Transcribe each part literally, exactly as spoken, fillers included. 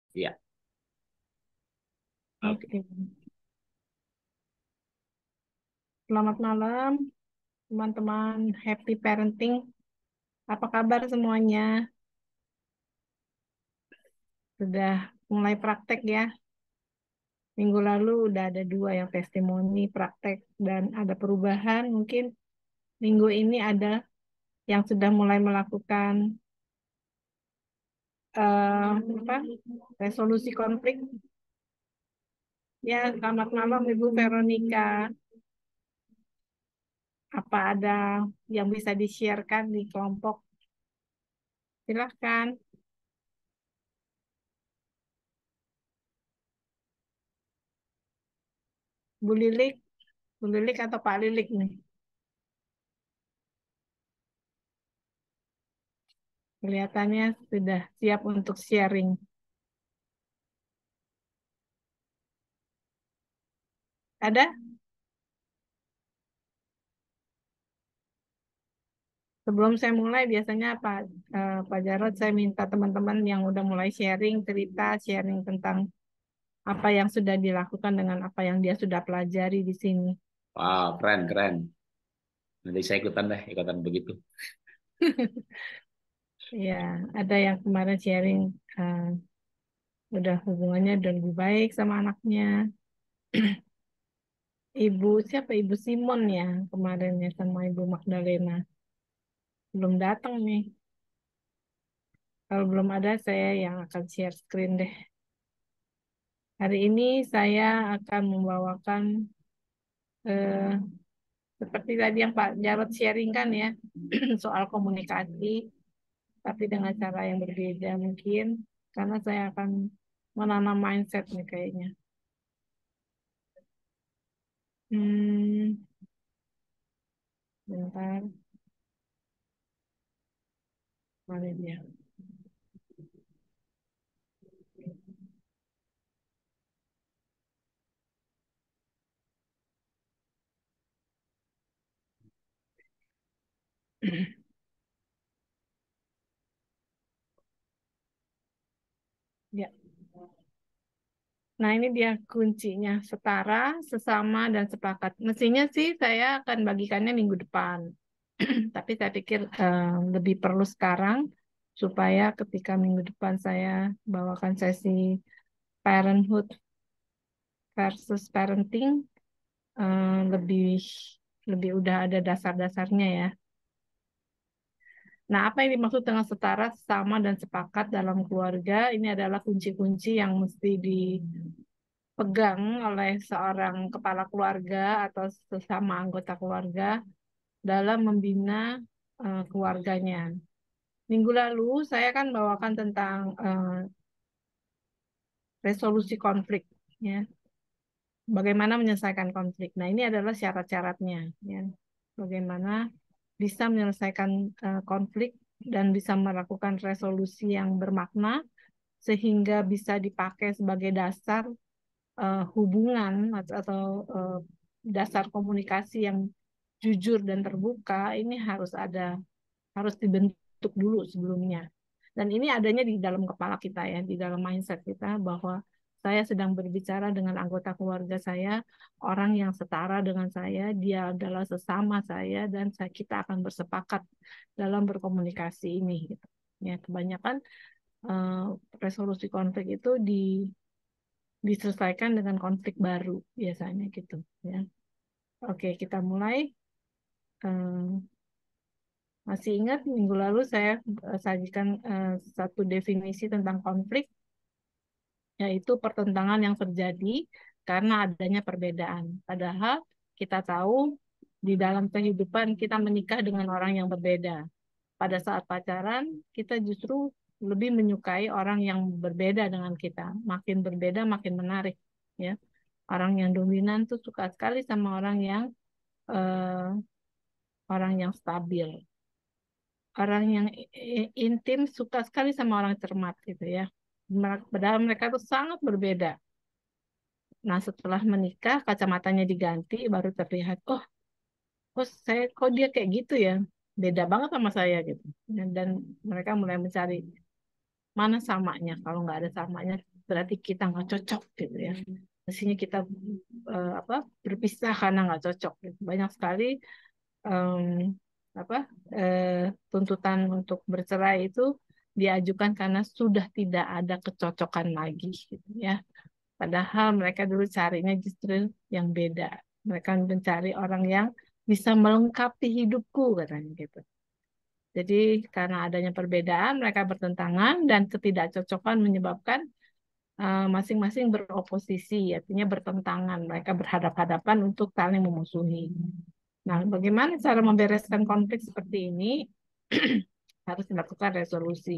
Iya. Oke. Oke. Selamat malam, teman-teman Happy Parenting. Apa kabar semuanya? Sudah mulai praktek ya? Minggu lalu udah ada dua yang testimoni praktek dan ada perubahan. Mungkin minggu ini ada yang sudah mulai melakukan eh, apa? Resolusi konflik. Ya, selamat malam Ibu Veronica. Apa ada yang bisa di-sharekan di kelompok? Silahkan. Bu Lilik, Bu Lilik atau Pak Lilik nih? Kelihatannya sudah siap untuk sharing. Ada? Sebelum saya mulai, biasanya Pak, eh, Pak Jarod, saya minta teman-teman yang udah mulai sharing, cerita, sharing tentang apa yang sudah dilakukan dengan apa yang dia sudah pelajari di sini. Wow, keren, keren. Nanti saya ikutan deh, ikutan begitu. Ya, ada yang kemarin sharing, eh, udah hubungannya udah lebih baik sama anaknya. Ibu siapa? Ibu Simon ya kemarin ya sama Ibu Magdalena. Belum datang nih. Kalau belum ada, saya yang akan share screen deh. Hari ini saya akan membawakan eh, seperti tadi yang Pak Jarod sharing kan ya, soal komunikasi, tapi dengan cara yang berbeda mungkin, karena saya akan menanam mindset nih kayaknya. Hmm, bentar, mana dia? Ya. Nah, ini dia kuncinya, setara, sesama, dan sepakat. Mestinya sih saya akan bagikannya minggu depan. Tapi saya pikir eh, lebih perlu sekarang supaya ketika minggu depan saya bawakan sesi parenthood versus parenting eh, lebih lebih udah ada dasar-dasarnya ya. Nah, apa yang dimaksud dengan setara, sama dan sepakat dalam keluarga ini adalah kunci-kunci yang mesti dipegang oleh seorang kepala keluarga atau sesama anggota keluarga dalam membina eh, keluarganya. Minggu lalu saya kan bawakan tentang eh, resolusi konflik, ya. Bagaimana menyelesaikan konflik. Nah, ini adalah syarat-syaratnya, ya. Bagaimana bisa menyelesaikan eh, konflik dan bisa melakukan resolusi yang bermakna sehingga bisa dipakai sebagai dasar eh, hubungan atau, atau eh, dasar komunikasi yang jujur dan terbuka. Ini harus ada, harus dibentuk dulu sebelumnya. Dan ini adanya di dalam kepala kita ya, di dalam mindset kita bahwa saya sedang berbicara dengan anggota keluarga saya, orang yang setara dengan saya, dia adalah sesama saya dan saya, kita akan bersepakat dalam berkomunikasi ini. Gitu. Ya, kebanyakan eh, resolusi konflik itu di, diselesaikan dengan konflik baru biasanya gitu. Ya, oke kita mulai. Eh, Masih ingat minggu lalu saya eh, sajikan eh, satu definisi tentang konflik, yaitu pertentangan yang terjadi karena adanya perbedaan. Padahal kita tahu di dalam kehidupan kita menikah dengan orang yang berbeda. Pada saat pacaran, kita justru lebih menyukai orang yang berbeda dengan kita. Makin berbeda, makin menarik. Ya, orang yang dominan tuh suka sekali sama orang yang eh, orang yang stabil. Orang yang intim suka sekali sama orang cermat gitu ya. Padahal mereka tuh sangat berbeda. Nah, setelah menikah, kacamatanya diganti, baru terlihat, oh, oh saya, kok dia kayak gitu ya? Beda banget sama saya gitu. Dan mereka mulai mencari mana samanya. Kalau nggak ada samanya, berarti kita nggak cocok gitu ya. Mestinya kita eh, apa berpisah karena nggak cocok. Gitu. Banyak sekali em, apa eh, tuntutan untuk bercerai itu diajukan karena sudah tidak ada kecocokan lagi gitu ya. Padahal mereka dulu carinya justru yang beda. Mereka mencari orang yang bisa melengkapi hidupku katanya gitu. Jadi karena adanya perbedaan mereka bertentangan dan ketidakcocokan menyebabkan eh, masing-masing beroposisi, artinya bertentangan. Mereka berhadap-hadapan untuk saling memusuhi. Nah, bagaimana cara membereskan konflik seperti ini? Harus dilakukan resolusi.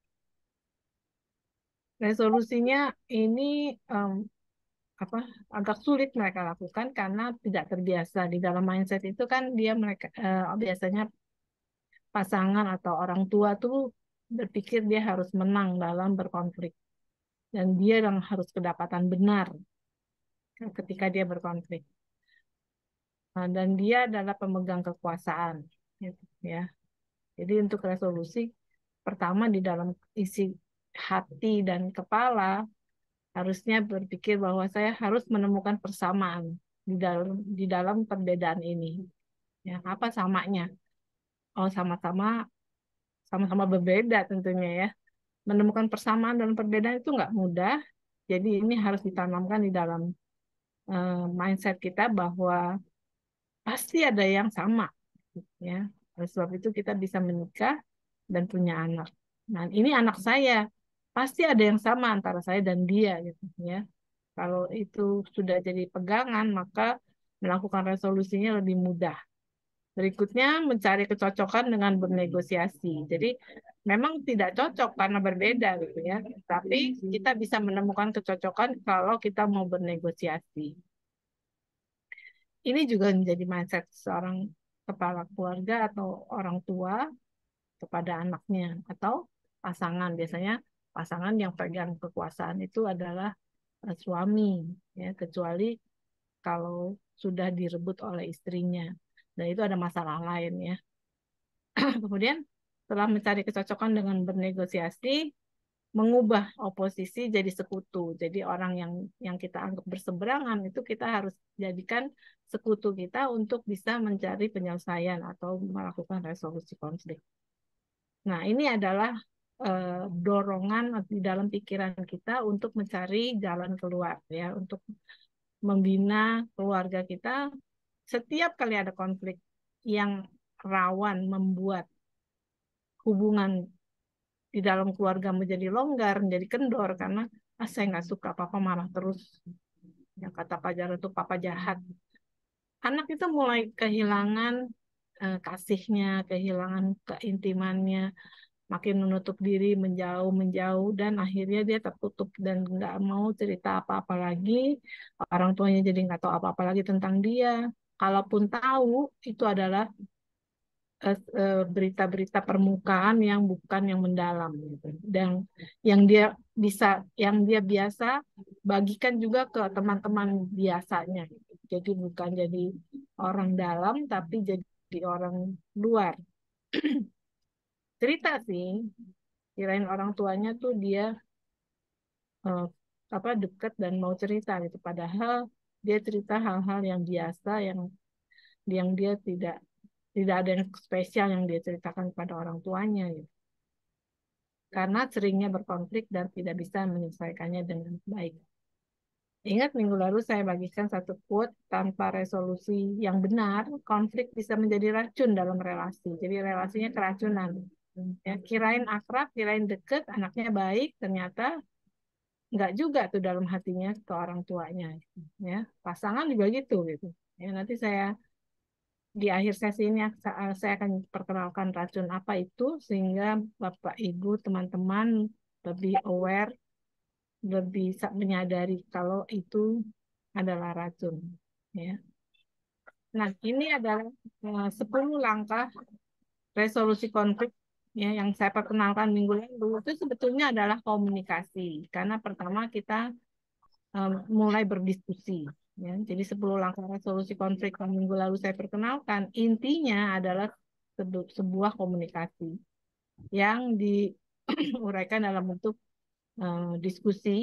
Resolusinya ini em, apa agak sulit mereka lakukan karena tidak terbiasa di dalam mindset itu kan dia mereka eh, biasanya pasangan atau orang tua tuh berpikir dia harus menang dalam berkonflik dan dia yang harus kedapatan benar ketika dia berkonflik. Nah, dan dia adalah pemegang kekuasaan gitu, ya. Jadi untuk resolusi pertama di dalam isi hati dan kepala harusnya berpikir bahwa saya harus menemukan persamaan di dalam di dalam perbedaan ini. Ya, apa samanya? Oh, sama-sama sama-sama berbeda tentunya ya. Menemukan persamaan dan perbedaan itu nggak mudah. Jadi ini harus ditanamkan di dalam eh, mindset kita bahwa pasti ada yang sama, ya. Oleh sebab itu kita bisa menikah dan punya anak. Nah, ini anak saya. Pasti ada yang sama antara saya dan dia gitu ya. Kalau itu sudah jadi pegangan, maka melakukan resolusinya lebih mudah. Berikutnya, mencari kecocokan dengan bernegosiasi. Jadi, memang tidak cocok karena berbeda gitu ya. Tapi kita bisa menemukan kecocokan kalau kita mau bernegosiasi. Ini juga menjadi mindset seorang kepala keluarga atau orang tua kepada anaknya atau pasangan. Biasanya pasangan yang pegang kekuasaan itu adalah eh, suami, ya, kecuali kalau sudah direbut oleh istrinya. Dan itu ada masalah lain ya. Kemudian setelah mencari kecocokan dengan bernegosiasi, mengubah oposisi jadi sekutu. Jadi orang yang yang kita anggap berseberangan itu kita harus jadikan sekutu kita untuk bisa mencari penyelesaian atau melakukan resolusi konflik. Nah, ini adalah eh, dorongan di dalam pikiran kita untuk mencari jalan keluar ya, untuk membina keluarga kita setiap kali ada konflik yang rawan membuat hubungan di dalam keluarga menjadi longgar, menjadi kendor karena ah, saya nggak suka papa marah terus. Yang kata Pak Jarod itu papa jahat. Anak itu mulai kehilangan eh, kasihnya, kehilangan keintimannya, makin menutup diri, menjauh, menjauh, dan akhirnya dia tertutup dan nggak mau cerita apa-apa lagi. Orang tuanya jadi nggak tahu apa-apa lagi tentang dia. Kalaupun tahu, itu adalah eh, eh, berita-berita permukaan yang bukan yang mendalam gitu. Dan yang dia bisa yang dia biasa bagikan juga ke teman-teman biasanya gitu. Jadi bukan jadi orang dalam tapi jadi orang luar. Cerita sih, kirain orang tuanya tuh dia eh, apa dekat dan mau cerita gitu. Padahal dia cerita hal-hal yang biasa yang yang dia tidak tidak ada yang spesial yang dia ceritakan kepada orang tuanya gitu. Karena seringnya berkonflik dan tidak bisa menyelesaikannya dengan baik. Ingat minggu lalu saya bagikan satu quote, tanpa resolusi yang benar, konflik bisa menjadi racun dalam relasi. Jadi relasinya keracunan. Ya, kirain akrab, kirain deket, anaknya baik, ternyata nggak juga tuh dalam hatinya ke orang tuanya. Ya, pasangan juga gitu gitu. Ya, nanti saya di akhir sesi ini saya akan perkenalkan racun apa itu sehingga Bapak Ibu teman-teman lebih aware, lebih menyadari kalau itu adalah racun. Ya. Nah, ini adalah eh, sepuluh langkah resolusi konflik ya yang saya perkenalkan minggu lalu itu sebetulnya adalah komunikasi. Karena pertama kita um, mulai berdiskusi. Ya. Jadi sepuluh langkah resolusi konflik yang minggu lalu saya perkenalkan, intinya adalah sebuah komunikasi yang diuraikan dalam bentuk uh, diskusi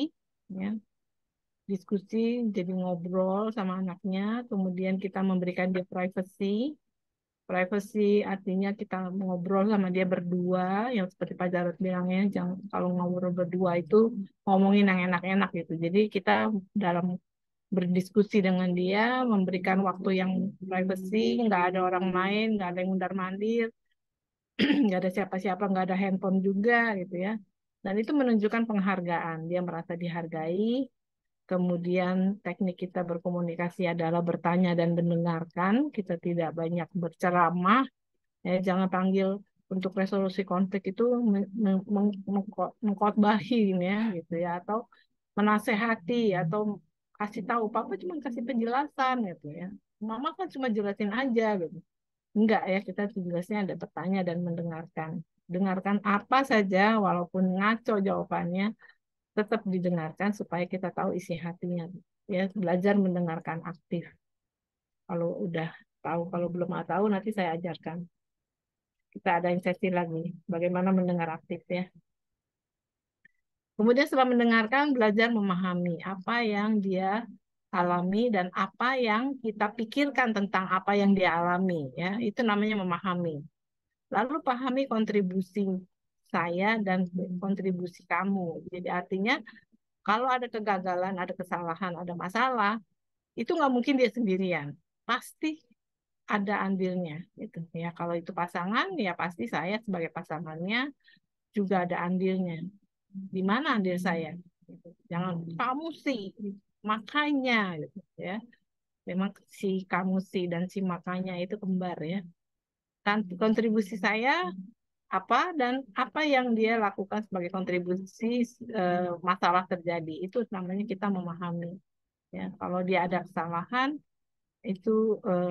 ya. Diskusi, jadi ngobrol sama anaknya, kemudian kita memberikan dia privacy. Privacy artinya kita ngobrol sama dia berdua, yang seperti Pak Jarod bilangnya, jangan kalau ngobrol berdua itu ngomongin yang enak-enak gitu. Jadi kita dalam berdiskusi dengan dia, memberikan waktu yang privacy, nggak ada orang lain, nggak ada yang mundar-mandir, nggak ada siapa-siapa, nggak ada handphone juga gitu ya. Dan itu menunjukkan penghargaan, dia merasa dihargai. Kemudian teknik kita berkomunikasi adalah bertanya dan mendengarkan. Kita tidak banyak berceramah, ya, jangan panggil untuk resolusi konflik itu meng- meng- meng- mengko- mengkhotbahi ya gitu ya, atau menasehati atau kasih tahu. Papa cuma kasih penjelasan gitu ya. Mama kan cuma jelasin aja gitu. Enggak ya, kita tugasnya ada bertanya dan mendengarkan. Dengarkan apa saja walaupun ngaco jawabannya, tetap didengarkan supaya kita tahu isi hatinya. Ya, belajar mendengarkan aktif. Kalau udah tahu, kalau belum tahu nanti saya ajarkan. Kita ada sesi lagi, bagaimana mendengar aktif ya. Kemudian setelah mendengarkan, belajar memahami apa yang dia alami dan apa yang kita pikirkan tentang apa yang dia alami ya. Itu namanya memahami. Lalu pahami kontribusi saya dan kontribusi kamu. Jadi artinya kalau ada kegagalan, ada kesalahan, ada masalah, itu nggak mungkin dia sendirian. Pasti ada andilnya gitu ya. Kalau itu pasangan ya pasti saya sebagai pasangannya juga ada andilnya. Di mana andil saya? Gitu. Jangan kamu sih makanya gitu ya. Memang si kamu sih dan si makanya itu kembar ya. Kan kontribusi saya apa dan apa yang dia lakukan sebagai kontribusi eh, masalah terjadi itu namanya kita memahami ya. Kalau dia ada kesalahan itu eh,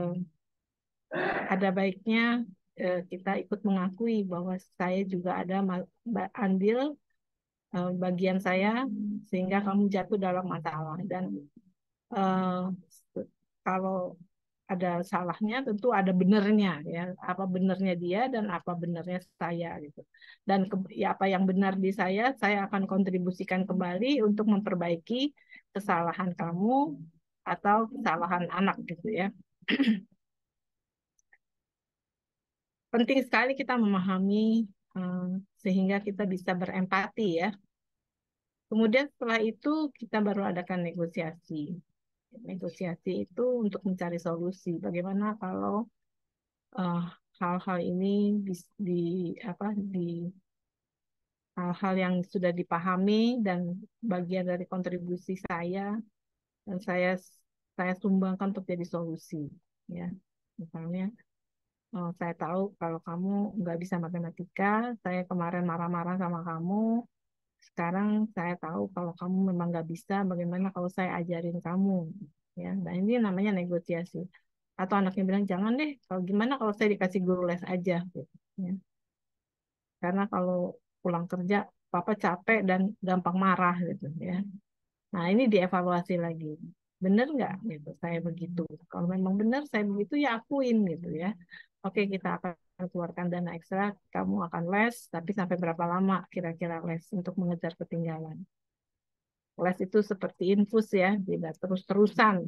ada baiknya eh, kita ikut mengakui bahwa saya juga ada andil eh, bagian saya sehingga kamu jatuh dalam masalah dan eh, kalau ada salahnya tentu ada benernya ya, apa benernya dia dan apa benernya saya gitu, dan ke, ya apa yang benar di saya saya akan kontribusikan kembali untuk memperbaiki kesalahan kamu atau kesalahan anak gitu ya. Penting sekali kita memahami eh, sehingga kita bisa berempati ya. Kemudian setelah itu kita baru adakan negosiasi. Negosiasi itu untuk mencari solusi. Bagaimana kalau eh, hal-hal ini di, di apa di hal-hal yang sudah dipahami dan bagian dari kontribusi saya dan saya saya sumbangkan untuk jadi solusi. Ya, misalnya oh, saya tahu kalau kamu nggak bisa matematika, saya kemarin marah-marah sama kamu. Sekarang saya tahu kalau kamu memang nggak bisa, bagaimana kalau saya ajarin kamu, ya. Dan ini namanya negosiasi. Atau anaknya bilang jangan deh, kalau gimana kalau saya dikasih guru les aja, gitu, ya. Karena kalau pulang kerja, papa capek dan gampang marah, gitu, ya. Nah ini dievaluasi lagi, bener nggak, gitu, saya begitu. Kalau memang benar saya begitu ya akuin, gitu ya. Oke kita akan keluarkan dana ekstra, kamu akan les, tapi sampai berapa lama kira-kira les untuk mengejar ketinggalan. Les itu seperti infus ya, tidak terus-terusan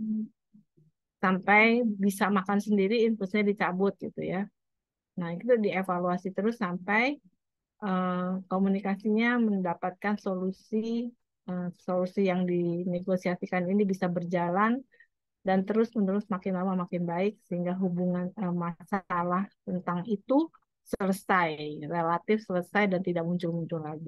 sampai bisa makan sendiri, infusnya dicabut gitu ya. Nah itu dievaluasi terus sampai eh, komunikasinya mendapatkan solusi, eh, solusi yang dinegosiasikan ini bisa berjalan dan terus-menerus makin lama makin baik sehingga hubungan eh, masalah tentang itu selesai, relatif selesai dan tidak muncul-muncul lagi.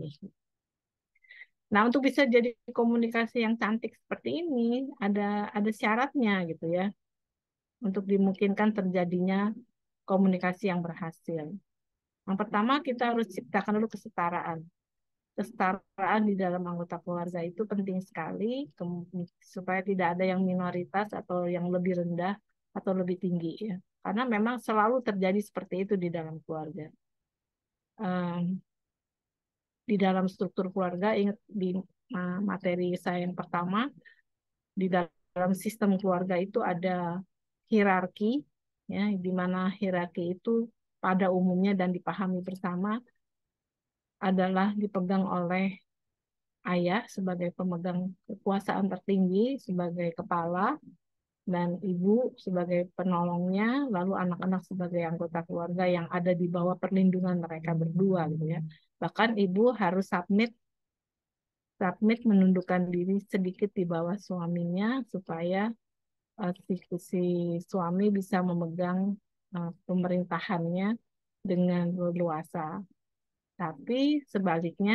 Nah, untuk bisa jadi komunikasi yang cantik seperti ini, ada ada syaratnya gitu ya, untuk dimungkinkan terjadinya komunikasi yang berhasil. Yang pertama, kita harus ciptakan dulu kesetaraan. Kesetaraan di dalam anggota keluarga itu penting sekali, supaya tidak ada yang minoritas atau yang lebih rendah atau lebih tinggi ya. Karena memang selalu terjadi seperti itu di dalam keluarga. Um, di dalam struktur keluarga, ingat di uh, materi saya yang pertama, di dalam sistem keluarga itu ada hierarki, ya, di mana hierarki itu pada umumnya dan dipahami bersama adalah dipegang oleh ayah sebagai pemegang kekuasaan tertinggi, sebagai kepala, dan ibu sebagai penolongnya, lalu anak-anak sebagai anggota keluarga yang ada di bawah perlindungan mereka berdua gitu ya. Bahkan ibu harus submit submit menundukkan diri sedikit di bawah suaminya supaya uh, si, si suami bisa memegang uh, pemerintahannya dengan leluasa. Tapi sebaliknya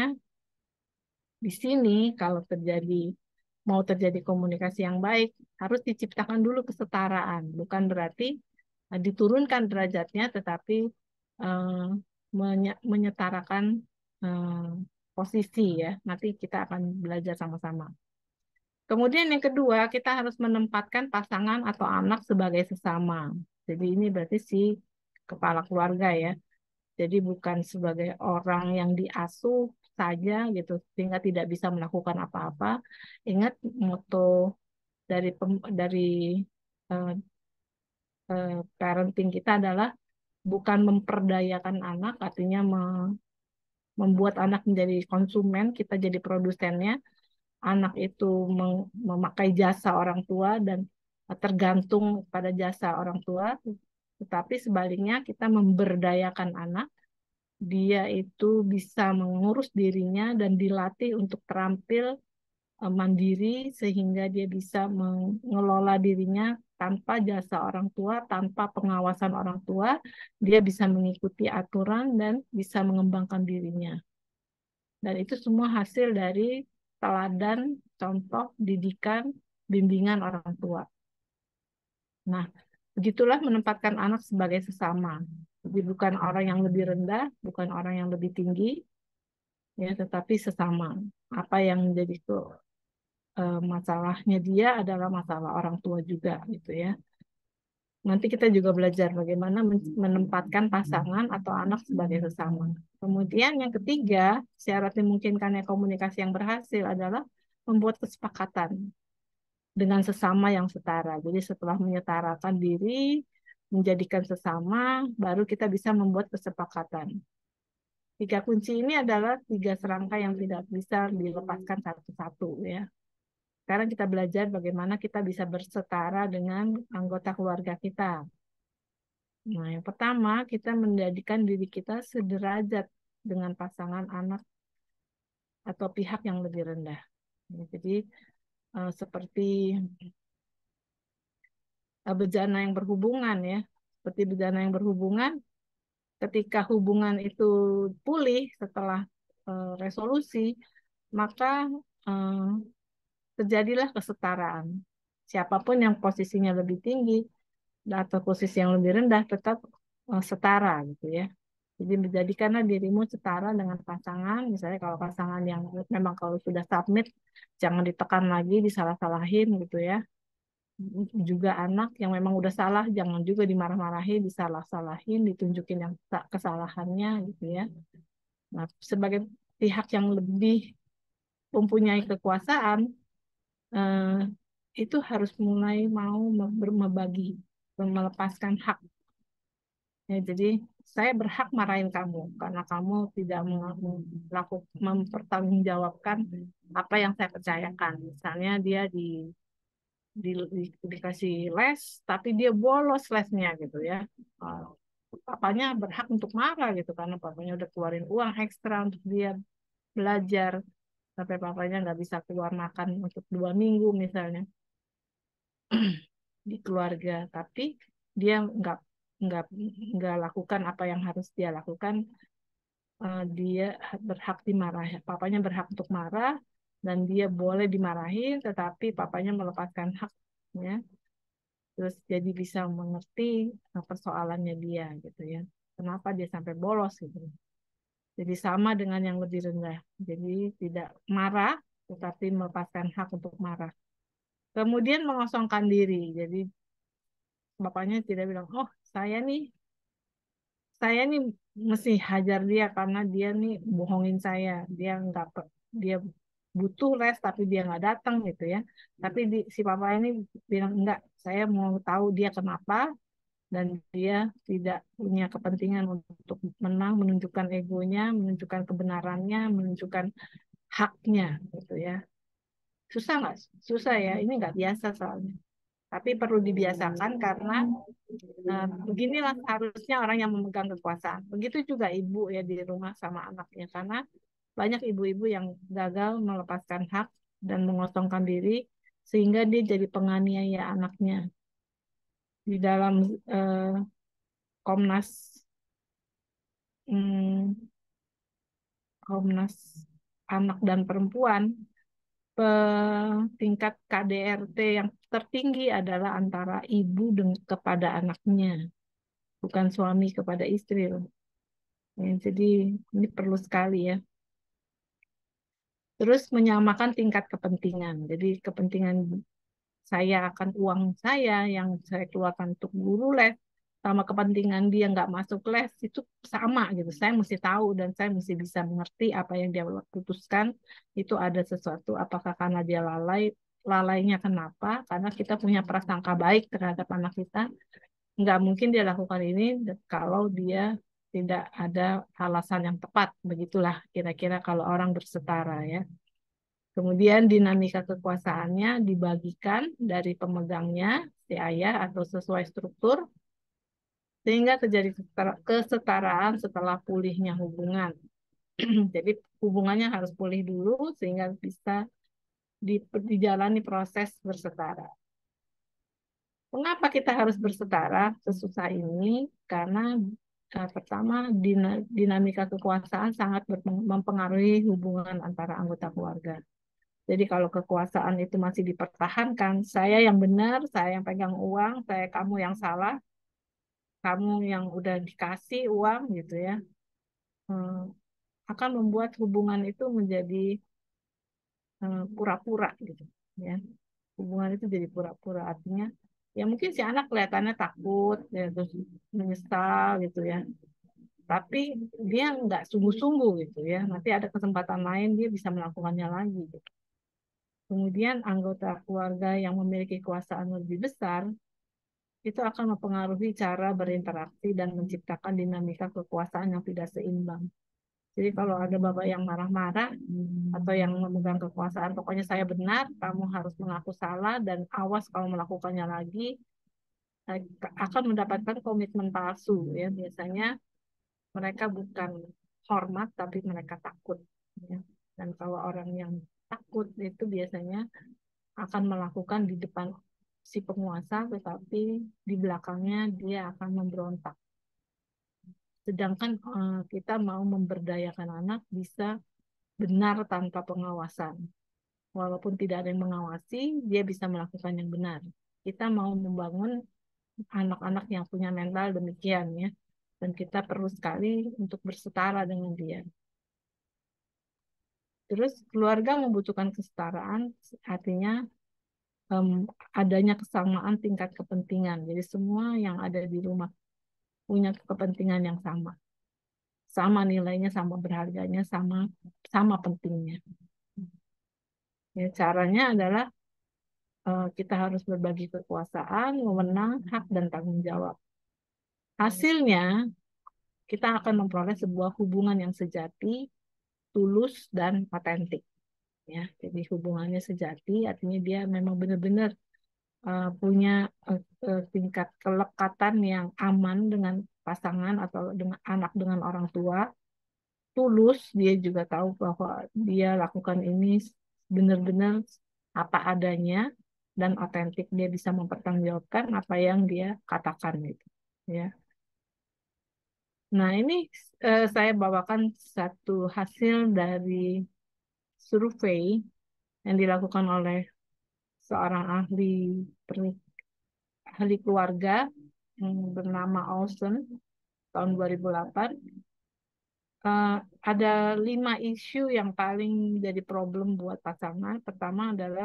di sini kalau terjadi mau terjadi komunikasi yang baik harus diciptakan dulu kesetaraan. Bukan berarti uh, diturunkan derajatnya, tetapi uh, menye- menyetarakan uh, posisi ya. Nanti kita akan belajar sama-sama. Kemudian yang kedua, kita harus menempatkan pasangan atau anak sebagai sesama. Jadi ini berarti si kepala keluarga ya. Jadi bukan sebagai orang yang diasuh saja gitu, sehingga tidak bisa melakukan apa-apa. Ingat moto dari pem- dari eh, eh, parenting kita adalah bukan memperdayakan anak, artinya me- membuat anak menjadi konsumen, kita jadi produsennya. Anak itu meng- memakai jasa orang tua dan tergantung pada jasa orang tua, tetapi sebaliknya kita memberdayakan anak, dia itu bisa mengurus dirinya dan dilatih untuk terampil eh, mandiri sehingga dia bisa mengelola dirinya tanpa jasa orang tua, tanpa pengawasan orang tua, dia bisa mengikuti aturan dan bisa mengembangkan dirinya. Dan itu semua hasil dari teladan, contoh, didikan, bimbingan orang tua. Nah, begitulah menempatkan anak sebagai sesama. Jadi bukan orang yang lebih rendah, bukan orang yang lebih tinggi, ya, tetapi sesama. Apa yang menjadi ke, eh, masalahnya dia adalah masalah orang tua juga, gitu ya. Nanti kita juga belajar bagaimana men- menempatkan pasangan atau anak sebagai sesama. Kemudian yang ketiga, syarat dimungkinkannya komunikasi yang berhasil adalah membuat kesepakatan dengan sesama yang setara. Jadi setelah menyetarakan diri, menjadikan sesama, baru kita bisa membuat kesepakatan. Tiga kunci ini adalah tiga serangka yang tidak bisa dilepaskan satu-satu ya. Sekarang kita belajar bagaimana kita bisa bersetara dengan anggota keluarga kita. Nah, yang pertama, kita menjadikan diri kita sederajat dengan pasangan anak atau pihak yang lebih rendah. Ya, jadi, eh, seperti eh, bejana yang berhubungan ya. Seperti bejana yang berhubungan, ketika hubungan itu pulih setelah eh, resolusi, maka eh, terjadilah kesetaraan. Siapapun yang posisinya lebih tinggi atau posisi yang lebih rendah tetap eh, setara gitu ya. Jadi menjadikanlah dirimu setara dengan pasangan. Misalnya kalau pasangan yang memang kalau sudah submit, jangan ditekan lagi, disalah-salahin gitu ya. Juga anak yang memang udah salah, jangan juga dimarah-marahin, disalah-salahin, ditunjukin yang kesalahannya gitu ya. Nah, sebagai pihak yang lebih mempunyai kekuasaan, eh, itu harus mulai mau membagi, melepaskan hak. Ya, jadi saya berhak marahin kamu karena kamu tidak melakukan mempertanggungjawabkan apa yang saya percayakan. Misalnya dia di, di, di dikasih les, tapi dia bolos lesnya gitu ya. Uh, papanya berhak untuk marah gitu karena papanya udah keluarin uang ekstra untuk dia belajar, sampai papanya nggak bisa keluar makan untuk dua minggu misalnya di keluarga, tapi dia nggak nggak nggak lakukan apa yang harus dia lakukan. Eh, dia berhak dimarahi, papanya berhak untuk marah dan dia boleh dimarahin, tetapi papanya melepaskan haknya, terus jadi bisa mengerti eh, persoalannya dia gitu ya, kenapa dia sampai bolos gitu. Jadi sama dengan yang lebih rendah, jadi tidak marah tetapi melepaskan hak untuk marah. Kemudian mengosongkan diri, jadi bapaknya tidak bilang, oh saya nih saya nih mesti hajar dia karena dia nih bohongin saya, dia nggak pe- dia butuh les tapi dia nggak datang gitu ya. Tapi di, si papa ini bilang enggak, saya mau tahu dia kenapa, dan dia tidak punya kepentingan untuk menang, menunjukkan egonya, menunjukkan kebenarannya, menunjukkan haknya gitu ya. Susah nggak? Susah ya. Ini nggak biasa soalnya. Tapi perlu dibiasakan karena nah, beginilah harusnya orang yang memegang kekuasaan. Begitu juga ibu ya di rumah sama anaknya. Karena banyak ibu-ibu yang gagal melepaskan hak dan mengosongkan diri sehingga dia jadi penganiaya anaknya. Di dalam eh, Komnas hmm, Komnas Anak dan Perempuan, tingkat K D R T yang tertinggi adalah antara ibu dengan kepada anaknya, bukan suami kepada istri loh. Ya, jadi ini perlu sekali ya. Terus menyamakan tingkat kepentingan. Jadi kepentingan saya akan uang saya yang saya keluarkan untuk guru les sama kepentingan dia nggak masuk les itu sama gitu. Saya mesti tahu dan saya mesti bisa mengerti apa yang dia putuskan itu ada sesuatu. Apakah karena dia lalai, lalainya kenapa? Karena kita punya prasangka baik terhadap anak kita. Nggak mungkin dia lakukan ini kalau dia tidak ada alasan yang tepat. Begitulah kira-kira kalau orang bersetara ya. Kemudian dinamika kekuasaannya dibagikan dari pemegangnya, si ayah atau sesuai struktur, sehingga terjadi kesetaraan setelah pulihnya hubungan. Jadi hubungannya harus pulih dulu sehingga bisa dijalani proses bersetara. Mengapa kita harus bersetara sesusah ini? Karena uh, pertama dinamika kekuasaan sangat mempengaruhi hubungan antara anggota keluarga. Jadi kalau kekuasaan itu masih dipertahankan, saya yang benar, saya yang pegang uang, saya kamu yang salah, kamu yang udah dikasih uang gitu ya, eh, akan membuat hubungan itu menjadi eh, pura-pura gitu ya. Hubungan itu jadi pura-pura artinya ya mungkin si anak kelihatannya takut ya terus menyesal gitu ya. Tapi dia nggak sungguh-sungguh gitu ya. Nanti ada kesempatan lain dia bisa melakukannya lagi gitu. Kemudian anggota keluarga yang memiliki kekuasaan lebih besar itu akan mempengaruhi cara berinteraksi dan menciptakan dinamika kekuasaan yang tidak seimbang. Jadi kalau ada bapak yang marah-marah atau yang memegang kekuasaan, pokoknya saya benar, kamu harus mengaku salah dan awas kalau melakukannya lagi eh, akan mendapatkan komitmen palsu ya. Biasanya mereka bukan hormat tapi mereka takut ya. Dan kalau orang yang takut itu biasanya akan melakukan di depan si penguasa, tetapi di belakangnya dia akan memberontak. Sedangkan eh, kita mau memberdayakan anak bisa benar tanpa pengawasan. Walaupun tidak ada yang mengawasi, dia bisa melakukan yang benar. Kita mau membangun anak-anak yang punya mental demikian ya. Dan kita perlu sekali untuk bersetara dengan dia. Terus keluarga membutuhkan kesetaraan, artinya em, adanya kesamaan tingkat kepentingan. Jadi semua yang ada di rumah punya kepentingan yang sama. Sama nilainya, sama berharganya, sama sama pentingnya. Ya, caranya adalah eh, kita harus berbagi kekuasaan, wewenang, hak, dan tanggung jawab. Hasilnya, kita akan memperoleh sebuah hubungan yang sejati, tulus, dan otentik. Ya, jadi hubungannya sejati, artinya dia memang benar-benar uh, punya uh, uh, tingkat kelekatan yang aman dengan pasangan atau dengan anak dengan orang tua. Tulus, dia juga tahu bahwa dia lakukan ini benar-benar apa adanya dan otentik. Dia bisa mempertanggungjawabkan apa yang dia katakan itu. Ya. Nah, ini eh, saya bawakan satu hasil dari survei yang dilakukan oleh seorang ahli ahli keluarga yang bernama Olson tahun dua ribu delapan. Eh, ada lima isu yang paling jadi problem buat pasangan. Pertama adalah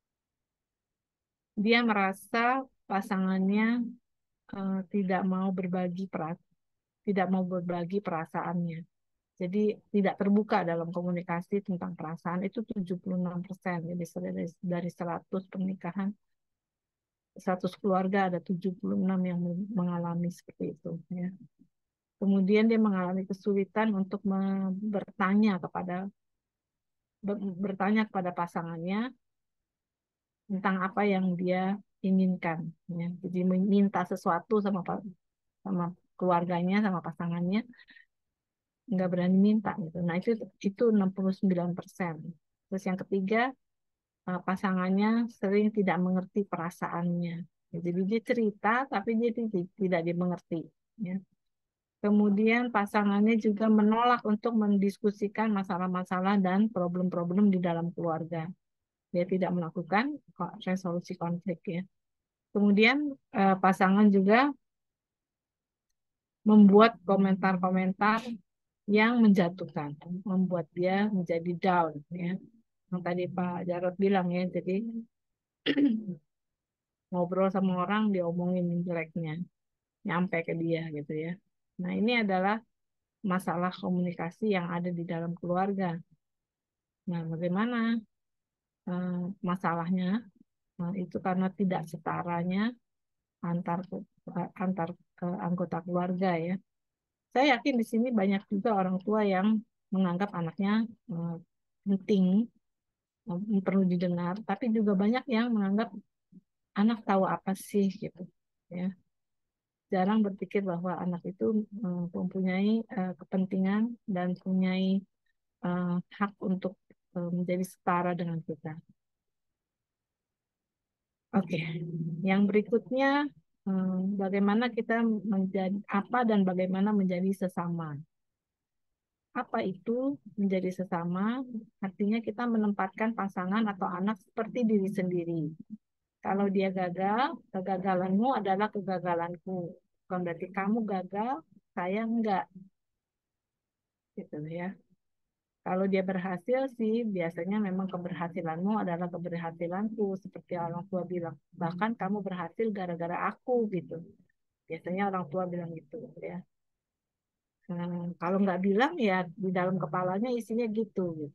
dia merasa pasangannya eh, tidak mau berbagi perasaan, tidak mau berbagi perasaannya. Jadi tidak terbuka dalam komunikasi tentang perasaan itu tujuh puluh enam persen. Jadi dari, dari seratus pernikahan, seratus keluarga ada tujuh puluh enam yang mengalami seperti itu. Ya. Kemudian dia mengalami kesulitan untuk bertanya kepada bertanya kepada pasangannya tentang apa yang dia inginkan, ya. Jadi meminta sesuatu sama sama keluarganya, sama pasangannya, nggak berani minta gitu. Nah, itu itu enam puluh sembilan persen. Terus yang ketiga, eh, pasangannya sering tidak mengerti perasaannya. Ya, jadi dia cerita tapi dia tidak tidak dimengerti, ya. Kemudian pasangannya juga menolak untuk mendiskusikan masalah-masalah dan problem-problem di dalam keluarga. Dia tidak melakukan resolusi konflik, ya. Kemudian eh, pasangan juga membuat komentar-komentar yang menjatuhkan, membuat dia menjadi down, ya. Yang tadi Pak Jarod bilang, ya, jadi ngobrol sama orang diomongin jeleknya, nyampe ke dia gitu, ya. Nah, ini adalah masalah komunikasi yang ada di dalam keluarga. Nah, bagaimana eh, masalahnya? Nah, itu karena tidak setaranya antar antar eh, anggota keluarga, ya. Saya yakin di sini banyak juga orang tua yang menganggap anaknya eh, penting, eh, perlu didengar, tapi juga banyak yang menganggap anak tahu apa sih gitu, ya. Jarang berpikir bahwa anak itu eh, mempunyai eh, kepentingan dan mempunyai eh, hak untuk eh, menjadi setara dengan kita. Oke, yang berikutnya, eh, bagaimana kita menjadi apa dan bagaimana menjadi sesama. Apa itu menjadi sesama? Artinya kita menempatkan pasangan atau anak seperti diri sendiri. Kalau dia gagal, kegagalanmu adalah kegagalanku. Bukan berarti kamu gagal, saya enggak, gitu, ya. Kalau dia berhasil sih, biasanya memang keberhasilanmu adalah keberhasilanku, seperti orang tua bilang. Bahkan kamu berhasil gara-gara aku, gitu. Biasanya orang tua bilang gitu, ya. Nah, kalau nggak bilang, ya di dalam kepalanya isinya gitu, gitu.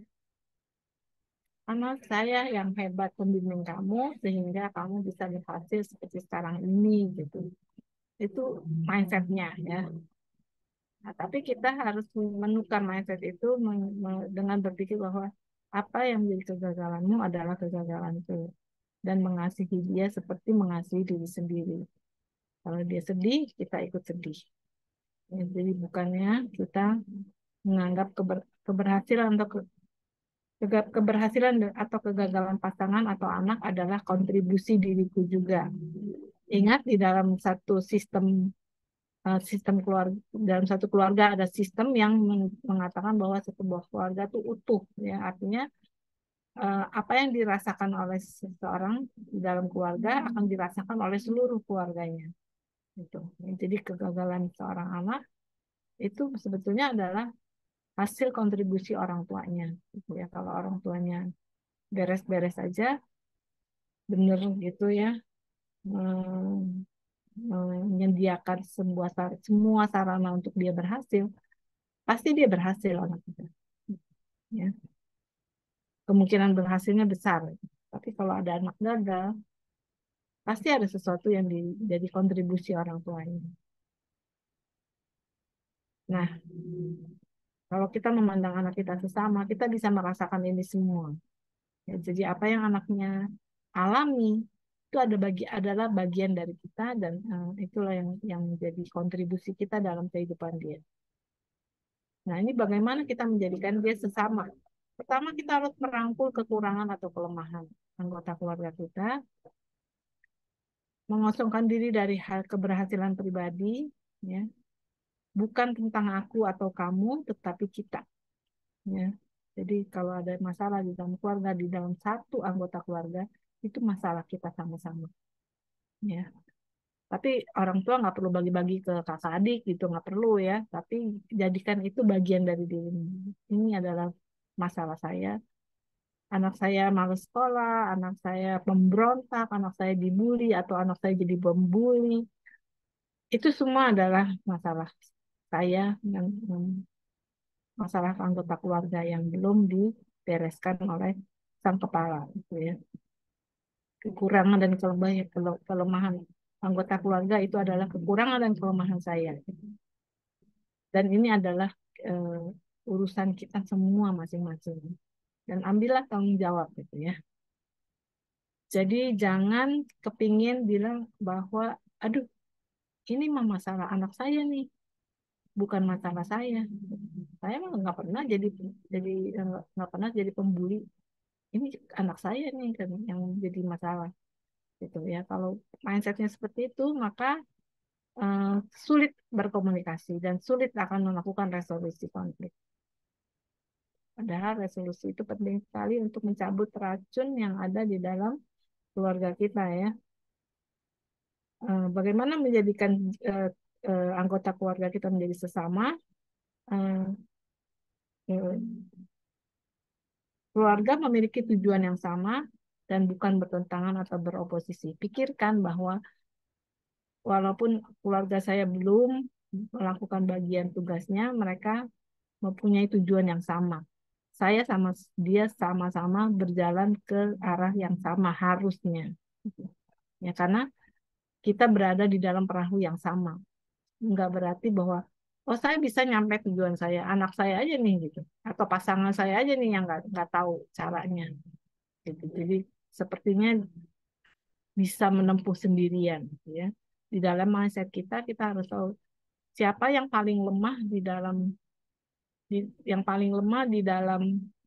Karena saya yang hebat membimbing kamu sehingga kamu bisa berhasil seperti sekarang ini, gitu. Itu mindsetnya, ya. Nah, tapi kita harus menukar mindset itu dengan berpikir bahwa apa yang menjadi kegagalanmu adalah kegagalanku, dan mengasihi dia seperti mengasihi diri sendiri. Kalau dia sedih, kita ikut sedih. Ya, jadi bukannya kita menganggap keber, keberhasilan atau ke, keberhasilan atau kegagalan pasangan atau anak adalah kontribusi diriku juga. Ingat, di dalam satu sistem eh, sistem keluarga, dalam satu keluarga ada sistem yang mengatakan bahwa sebuah keluarga itu utuh, ya. Artinya eh, apa yang dirasakan oleh seseorang di dalam keluarga akan dirasakan oleh seluruh keluarganya, gitu. Jadi kegagalan seorang anak itu sebetulnya adalah hasil kontribusi orang tuanya, gitu, ya. Kalau orang tuanya beres-beres aja, bener gitu, ya, hmm, menyediakan semua semua sarana untuk dia berhasil, pasti dia berhasil anak itu, ya. Kemungkinan berhasilnya besar. Tapi kalau ada anak gagal, pasti ada sesuatu yang di, jadi kontribusi orang tuanya. Nah, kalau kita memandang anak kita sesama, kita bisa merasakan ini semua. Ya, jadi apa yang anaknya alami itu ada bagi adalah bagian dari kita, dan uh, itulah yang yang menjadi kontribusi kita dalam kehidupan dia. Nah, ini bagaimana kita menjadikan dia sesama. Pertama, kita harus merangkul kekurangan atau kelemahan anggota keluarga kita, mengosongkan diri dari hal keberhasilan pribadi, ya, bukan tentang aku atau kamu, tetapi kita, ya. Jadi kalau ada masalah di dalam keluarga, di dalam satu anggota keluarga, itu masalah kita sama-sama, ya. Tapi orang tua nggak perlu bagi-bagi ke kakak adik gitu, nggak perlu, ya. Tapi jadikan itu bagian dari dirimu. Ini adalah masalah saya. Anak saya malas sekolah, anak saya pemberontak, anak saya dibully, atau anak saya jadi pembuli. Itu semua adalah masalah saya dan dan masalah anggota keluarga yang belum dibereskan oleh sang kepala, gitu, ya. Kekurangan dan kelemahan, kelemahan anggota keluarga itu adalah kekurangan dan kelemahan saya. Dan ini adalah eh, urusan kita semua masing-masing. dan ambillah tanggung jawab gitu ya. Jadi jangan kepingin bilang bahwa aduh ini mah masalah anak saya nih, bukan masalah saya. Saya mah nggak pernah jadi jadi nggak nggak pernah jadi pembuli. Ini anak saya nih kan yang jadi masalah gitu ya. Kalau mindsetnya seperti itu, maka eh, sulit berkomunikasi dan sulit akan melakukan resolusi konflik. Padahal resolusi itu penting sekali untuk mencabut racun yang ada di dalam keluarga kita ya. Eh, Bagaimana menjadikan eh, eh, anggota keluarga kita menjadi sesama? Eh, eh, Keluarga memiliki tujuan yang sama dan bukan bertentangan atau beroposisi. Pikirkan bahwa walaupun keluarga saya belum melakukan bagian tugasnya, mereka mempunyai tujuan yang sama. Saya sama dia sama-sama berjalan ke arah yang sama harusnya. Ya, karena kita berada di dalam perahu yang sama. Enggak berarti bahwa oh saya bisa nyampe tujuan saya, anak saya aja nih gitu, atau pasangan saya aja nih yang nggak nggak tahu caranya gitu. Jadi sepertinya bisa menempuh sendirian gitu ya. Di dalam mindset kita kita harus tahu siapa yang paling lemah di dalam di, yang paling lemah di dalam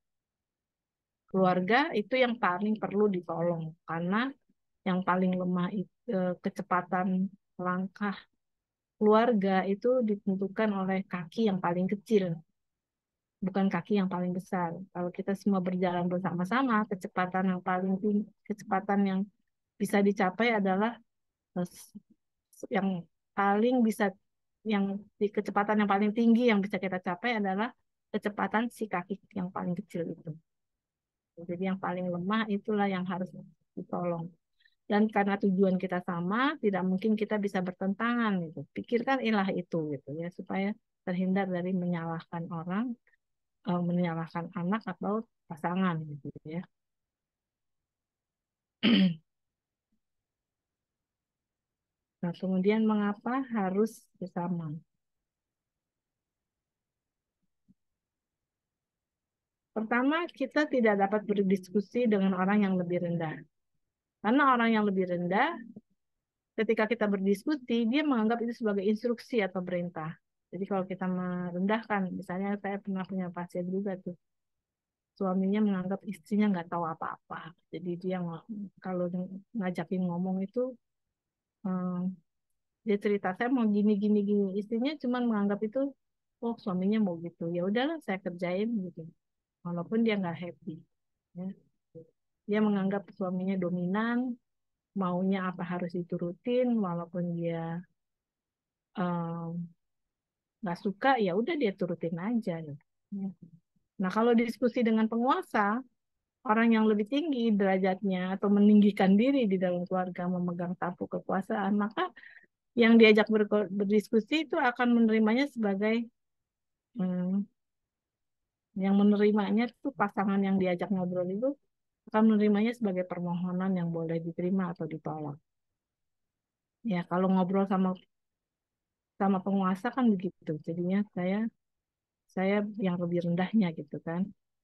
keluarga itu yang paling perlu ditolong karena yang paling lemah itu kecepatan langkah keluarga itu ditentukan oleh kaki yang paling kecil, bukan kaki yang paling besar. Kalau kita semua berjalan bersama-sama, kecepatan yang paling tinggi, kecepatan yang bisa dicapai adalah eh, yang paling bisa yang di kecepatan yang paling tinggi yang bisa kita capai adalah kecepatan si kaki yang paling kecil itu. Jadi yang paling lemah itulah yang harus ditolong. Dan karena tujuan kita sama, tidak mungkin kita bisa bertentangan gitu. Pikirkan ilah itu gitu ya supaya terhindar dari menyalahkan orang, eh, menyalahkan anak atau pasangan gitu ya. Nah, kemudian mengapa harus bersama? Pertama, kita tidak dapat berdiskusi dengan orang yang lebih rendah. Karena orang yang lebih rendah, ketika kita berdiskusi, dia menganggap itu sebagai instruksi atau perintah. Jadi kalau kita merendahkan, misalnya saya pernah punya pasien juga tuh, suaminya menganggap istrinya nggak tahu apa-apa. Jadi dia kalau ngajakin ngomong itu, eh, dia cerita saya mau gini gini gini, istrinya cuma menganggap itu, oh suaminya mau gitu, ya udahlah saya kerjain gitu, walaupun dia nggak happy. Ya. Dia menganggap suaminya dominan, maunya apa harus diturutin, walaupun dia eh, nggak suka, ya udah dia turutin aja. Gitu. Ya. Nah kalau diskusi dengan penguasa, orang yang lebih tinggi derajatnya atau meninggikan diri di dalam keluarga memegang tampuk kekuasaan, maka yang diajak berko- berdiskusi itu akan menerimanya sebagai hmm, yang menerimanya itu pasangan yang diajak ngobrol itu akan menerimanya sebagai permohonan yang boleh diterima atau ditolak. Ya, kalau ngobrol sama sama penguasa kan begitu. Jadinya saya saya yang lebih rendahnya gitu kan.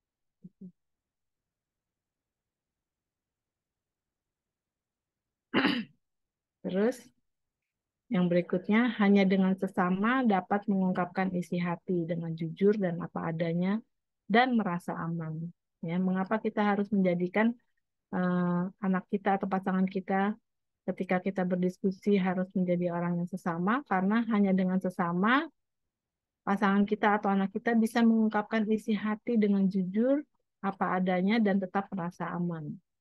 Terus yang berikutnya, hanya dengan sesama dapat mengungkapkan isi hati dengan jujur dan apa adanya dan merasa aman. Ya, mengapa kita harus menjadikan eh, anak kita atau pasangan kita ketika kita berdiskusi harus menjadi orang yang sesama? Karena hanya dengan sesama pasangan kita atau anak kita bisa mengungkapkan isi hati dengan jujur, apa adanya dan tetap merasa aman.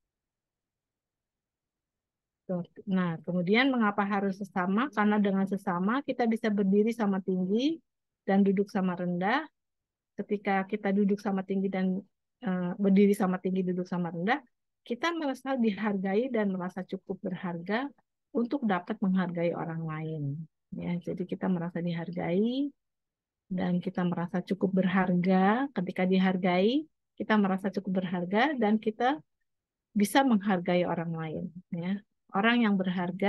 Tuh. Nah, kemudian mengapa harus sesama? Karena dengan sesama kita bisa berdiri sama tinggi dan duduk sama rendah. Ketika kita duduk sama tinggi dan eh, berdiri sama tinggi, duduk sama rendah, kita merasa dihargai dan merasa cukup berharga untuk dapat menghargai orang lain. Ya, jadi kita merasa dihargai dan kita merasa cukup berharga. Ketika dihargai, kita merasa cukup berharga dan kita bisa menghargai orang lain. Ya. Orang yang berharga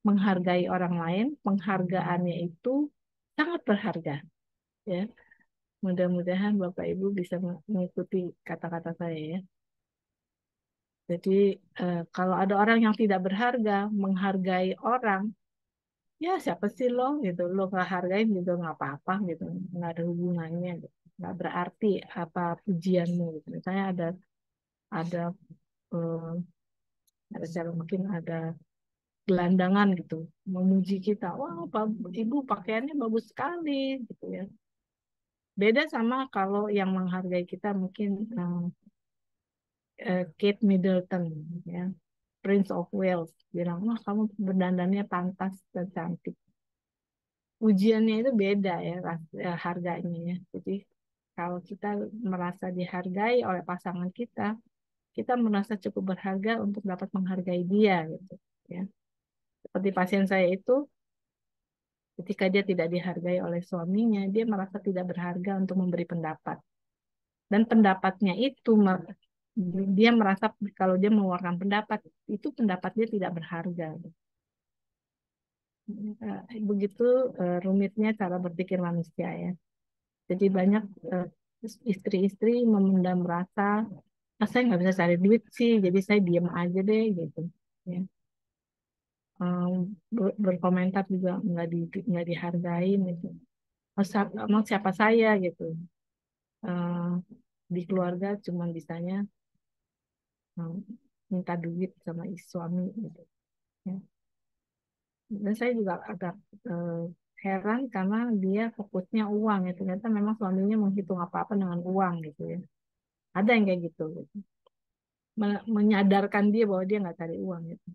menghargai orang lain, penghargaannya itu sangat berharga. Ya. Mudah-mudahan Bapak Ibu bisa mengikuti kata-kata saya ya. Jadi eh, kalau ada orang yang tidak berharga, menghargai orang, ya siapa sih lo gitu, lo nggak hargain gitu nggak apa-apa gitu, nggak ada hubungannya, gitu. Nggak berarti apa pujianmu gitu. Misalnya ada ada eh, ada cara mungkin ada gelandangan gitu, memuji kita, wah Pak, Ibu pakaiannya bagus sekali gitu ya. Beda sama kalau yang menghargai kita mungkin eh, eh, Kate Middleton ya, Prince of Wales bilang, wah kamu berdandannya pantas dan cantik. Ujiannya itu beda ya, ras- eh, harganya ya. Jadi kalau kita merasa dihargai oleh pasangan kita, kita merasa cukup berharga untuk dapat menghargai dia gitu ya. Seperti pasien saya itu, ketika dia tidak dihargai oleh suaminya, dia merasa tidak berharga untuk memberi pendapat. Dan pendapatnya itu mer- dia merasa kalau dia mengeluarkan pendapat, itu pendapat dia tidak berharga. Eh, Begitu eh, rumitnya cara berpikir manusia ya. Jadi banyak eh, istri-istri memendam rasa, "Ah, saya nggak bisa cari duit sih, jadi saya diam aja deh gitu." Ya. Em, ber- berkomentar juga nggak di nggak dihargain gitu. "Oh, sa- emang siapa saya gitu. Eh, di keluarga cuma bisanya em, minta duit sama is- suami gitu. Ya. Dan saya juga agak eh, heran karena dia fokusnya uang ya. Ternyata memang suaminya menghitung apa-apa dengan uang gitu ya. Ada yang kayak gitu, gitu. Me- Menyadarkan dia bahwa dia nggak cari uang gitu.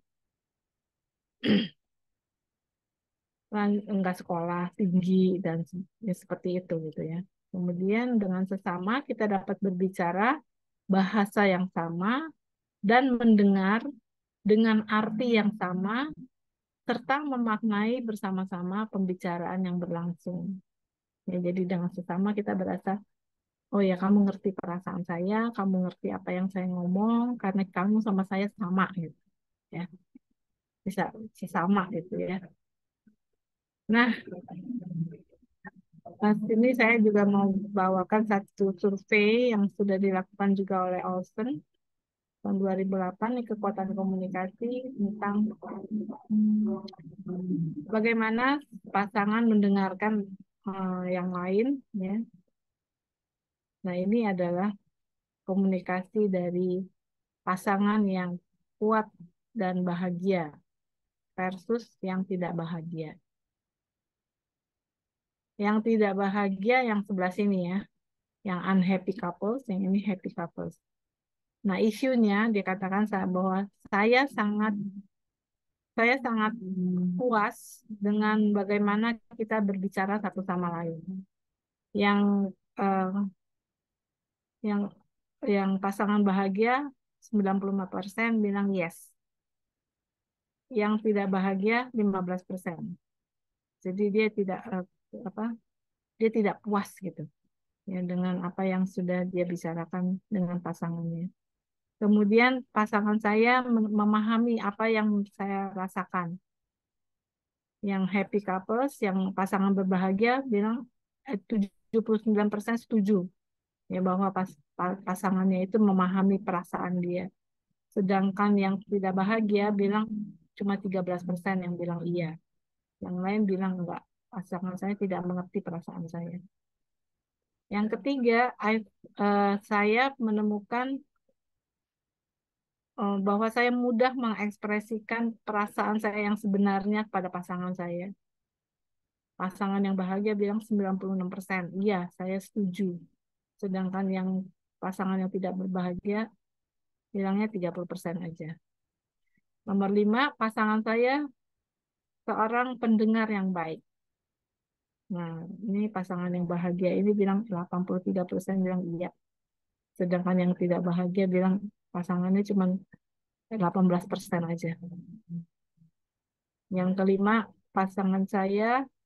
Lang- Nggak sekolah tinggi dan se- ya seperti itu gitu ya. Kemudian dengan sesama kita dapat berbicara bahasa yang sama dan mendengar dengan arti yang sama serta memaknai bersama-sama pembicaraan yang berlangsung. Ya, jadi dengan sesama kita berasa, oh ya kamu ngerti perasaan saya, kamu ngerti apa yang saya ngomong, karena kamu sama saya sama gitu ya, bisa sesama gitu ya. Nah, pas ini saya juga mau bawakan satu survei yang sudah dilakukan juga oleh Olsen tahun dua ribu delapan nih, kekuatan komunikasi tentang bagaimana pasangan mendengarkan eh, yang lain ya. Nah, ini adalah komunikasi dari pasangan yang kuat dan bahagia versus yang tidak bahagia. Yang tidak bahagia yang sebelah sini ya, yang unhappy couples, yang ini happy couples. Nah, isunya dia katakan bahwa saya sangat saya sangat puas dengan bagaimana kita berbicara satu sama lain. Yang eh, yang yang pasangan bahagia sembilan puluh lima persen bilang yes. Yang tidak bahagia lima belas persen. Jadi dia tidak eh, apa? Dia tidak puas gitu ya dengan apa yang sudah dia bicarakan dengan pasangannya. Kemudian pasangan saya memahami apa yang saya rasakan. Yang happy couples, yang pasangan berbahagia bilang eh, tujuh puluh sembilan persen setuju ya bahwa pas, pasangannya itu memahami perasaan dia. Sedangkan yang tidak bahagia bilang cuma tiga belas persen yang bilang iya. Yang lain bilang enggak. Pasangan saya tidak mengerti perasaan saya. Yang ketiga, eh, saya menemukan eh, bahwa saya mudah mengekspresikan perasaan saya yang sebenarnya kepada pasangan saya. Pasangan yang bahagia bilang sembilan puluh enam persen. Iya, saya setuju. Sedangkan yang pasangan yang tidak berbahagia bilangnya tiga puluh persen aja. Nomor lima, pasangan saya seorang pendengar yang baik. Nah, ini pasangan yang bahagia ini bilang delapan puluh tiga persen bilang iya. Sedangkan yang tidak bahagia bilang pasangannya cuma delapan belas persen aja. Yang kelima, pasangan saya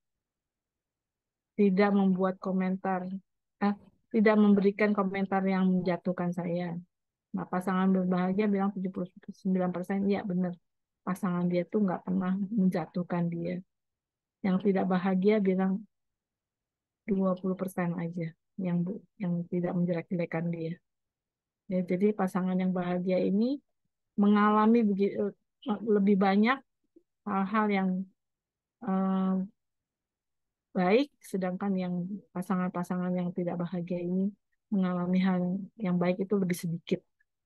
tidak membuat komentar, eh, tidak memberikan komentar yang menjatuhkan saya. Nah, pasangan berbahagia bilang tujuh puluh sembilan persen, iya benar. Pasangan dia tuh nggak pernah menjatuhkan dia. Yang tidak bahagia bilang dua puluh persen aja. yang bu- yang tidak menjelek-jelekan dia. Ya, jadi pasangan yang bahagia ini mengalami begitu lebih banyak hal-hal yang eh, baik, sedangkan yang pasangan-pasangan yang tidak bahagia ini mengalami hal yang baik itu lebih sedikit.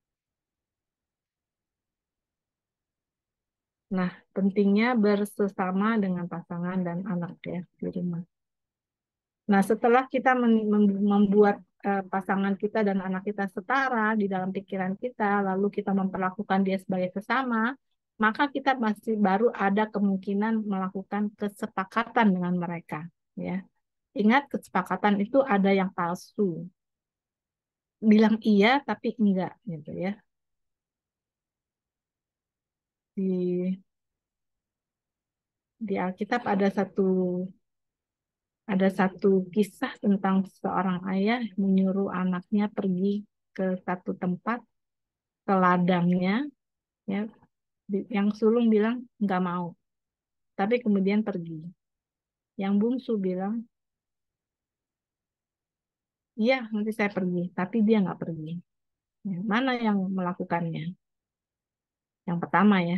Nah, pentingnya bersesama dengan pasangan dan anak ya di rumah. Nah, setelah kita men- mem- membuat eh, pasangan kita dan anak kita setara di dalam pikiran kita, lalu kita memperlakukan dia sebagai sesama, maka kita masih baru ada kemungkinan melakukan kesepakatan dengan mereka. Ya, ingat kesepakatan itu ada yang palsu, bilang iya tapi enggak gitu ya. Di di Alkitab ada satu ada satu kisah tentang seorang ayah menyuruh anaknya pergi ke satu tempat ke ladangnya ya. Yang sulung bilang nggak mau, tapi kemudian pergi. Yang bungsu bilang iya nanti saya pergi, tapi dia nggak pergi. Ya, mana yang melakukannya? Yang pertama ya.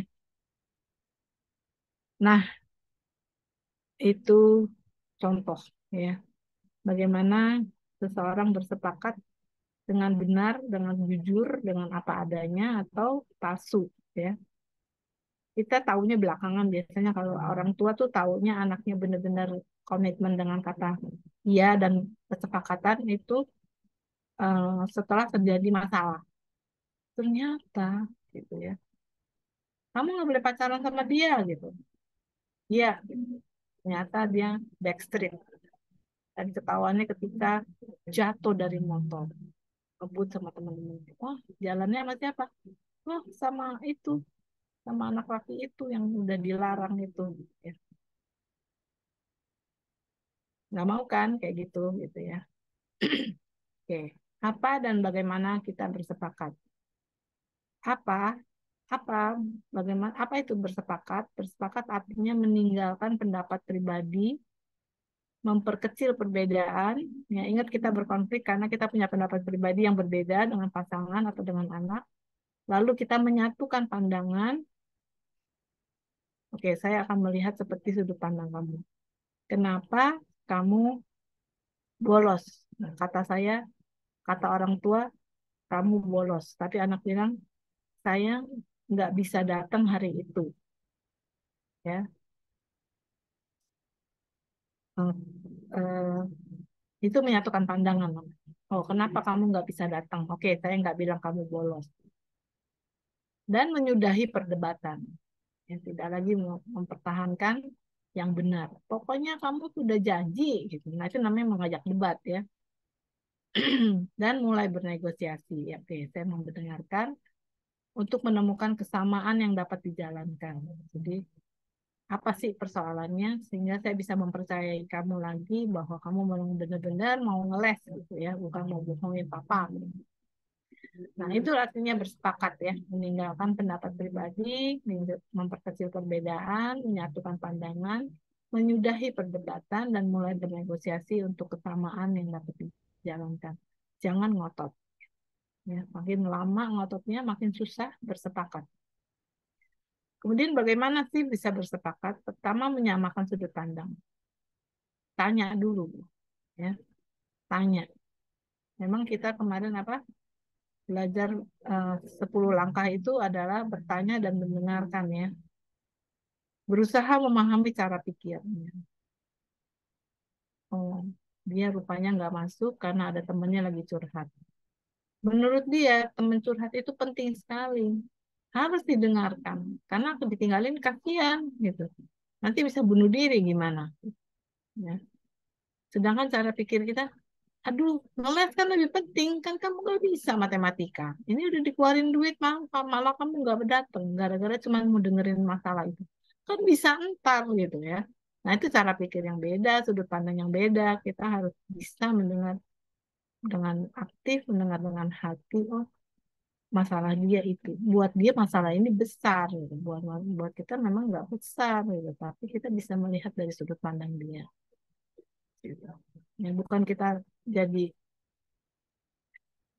Nah, itu contoh ya bagaimana seseorang bersepakat dengan benar, dengan jujur, dengan apa adanya atau palsu ya. Kita taunya belakangan biasanya kalau orang tua tuh taunya anaknya benar-benar komitmen dengan kata iya dan kesepakatan itu eh, setelah terjadi masalah. Ternyata gitu ya. Kamu nggak boleh pacaran sama dia gitu. Iya, ternyata dia backstreet. Dan ketahuannya ketika jatuh dari motor, ngebut sama teman-teman. Wah, jalannya sama siapa? Wah, sama itu, sama anak laki itu yang udah dilarang itu. Ya. Nggak mau kan kayak gitu gitu ya. Oke, apa dan bagaimana kita bersepakat? Apa? Apa? Bagaimana? Apa itu bersepakat? Bersepakat artinya meninggalkan pendapat pribadi, memperkecil perbedaan. Ya, ingat kita berkonflik karena kita punya pendapat pribadi yang berbeda dengan pasangan atau dengan anak. Lalu kita menyatukan pandangan. Oke, saya akan melihat seperti sudut pandang kamu. Kenapa kamu bolos? Nah, kata saya, kata orang tua, kamu bolos. Tapi anak bilang, saya nggak bisa datang hari itu. Ya, Eh, eh, itu menyatukan pandangan. Oh, kenapa kamu nggak bisa datang? Oke, saya nggak bilang kamu bolos. Dan menyudahi perdebatan. Yang tidak lagi mempertahankan yang benar. Pokoknya kamu sudah janji gitu. Nah, itu namanya mengajak debat ya. Dan mulai bernegosiasi. Ya, oke, saya mau mendengarkan untuk menemukan kesamaan yang dapat dijalankan. Jadi, apa sih persoalannya sehingga saya bisa mempercayai kamu lagi bahwa kamu memang benar-benar mau ngeles gitu ya, bukan mau bohongin papa. Nah, itu artinya bersepakat ya, meninggalkan pendapat pribadi, memperkecil perbedaan, menyatukan pandangan, menyudahi perdebatan, dan mulai bernegosiasi untuk kesamaan yang dapat dijalankan. Jangan ngotot. Ya, makin lama ngototnya, makin susah bersepakat. Kemudian bagaimana sih bisa bersepakat? Pertama, menyamakan sudut pandang. Tanya dulu, ya, tanya. Memang kita kemarin apa? Belajar eh, sepuluh langkah itu adalah bertanya dan mendengarkan ya. Berusaha memahami cara pikirnya. Oh, dia rupanya nggak masuk karena ada temennya lagi curhat. Menurut dia, teman curhat itu penting sekali. Harus didengarkan. Karena aku ditinggalin kasihan gitu. Nanti bisa bunuh diri gimana? Ya. Sedangkan cara pikir kita, aduh, ngeles kan lebih penting. Kan kamu nggak bisa matematika. Ini udah dikeluarin duit, malah, malah kamu nggak datang. Gara-gara cuma mau dengerin masalah itu. Kan bisa entar gitu ya. Nah, itu cara pikir yang beda, sudut pandang yang beda. Kita harus bisa mendengar dengan aktif, mendengar dengan hati. Oh, masalah dia itu. Buat dia masalah ini besar. Gitu. Buat, buat kita memang nggak besar. Gitu. Tapi kita bisa melihat dari sudut pandang dia. Gitu. Ya, bukan kita jadi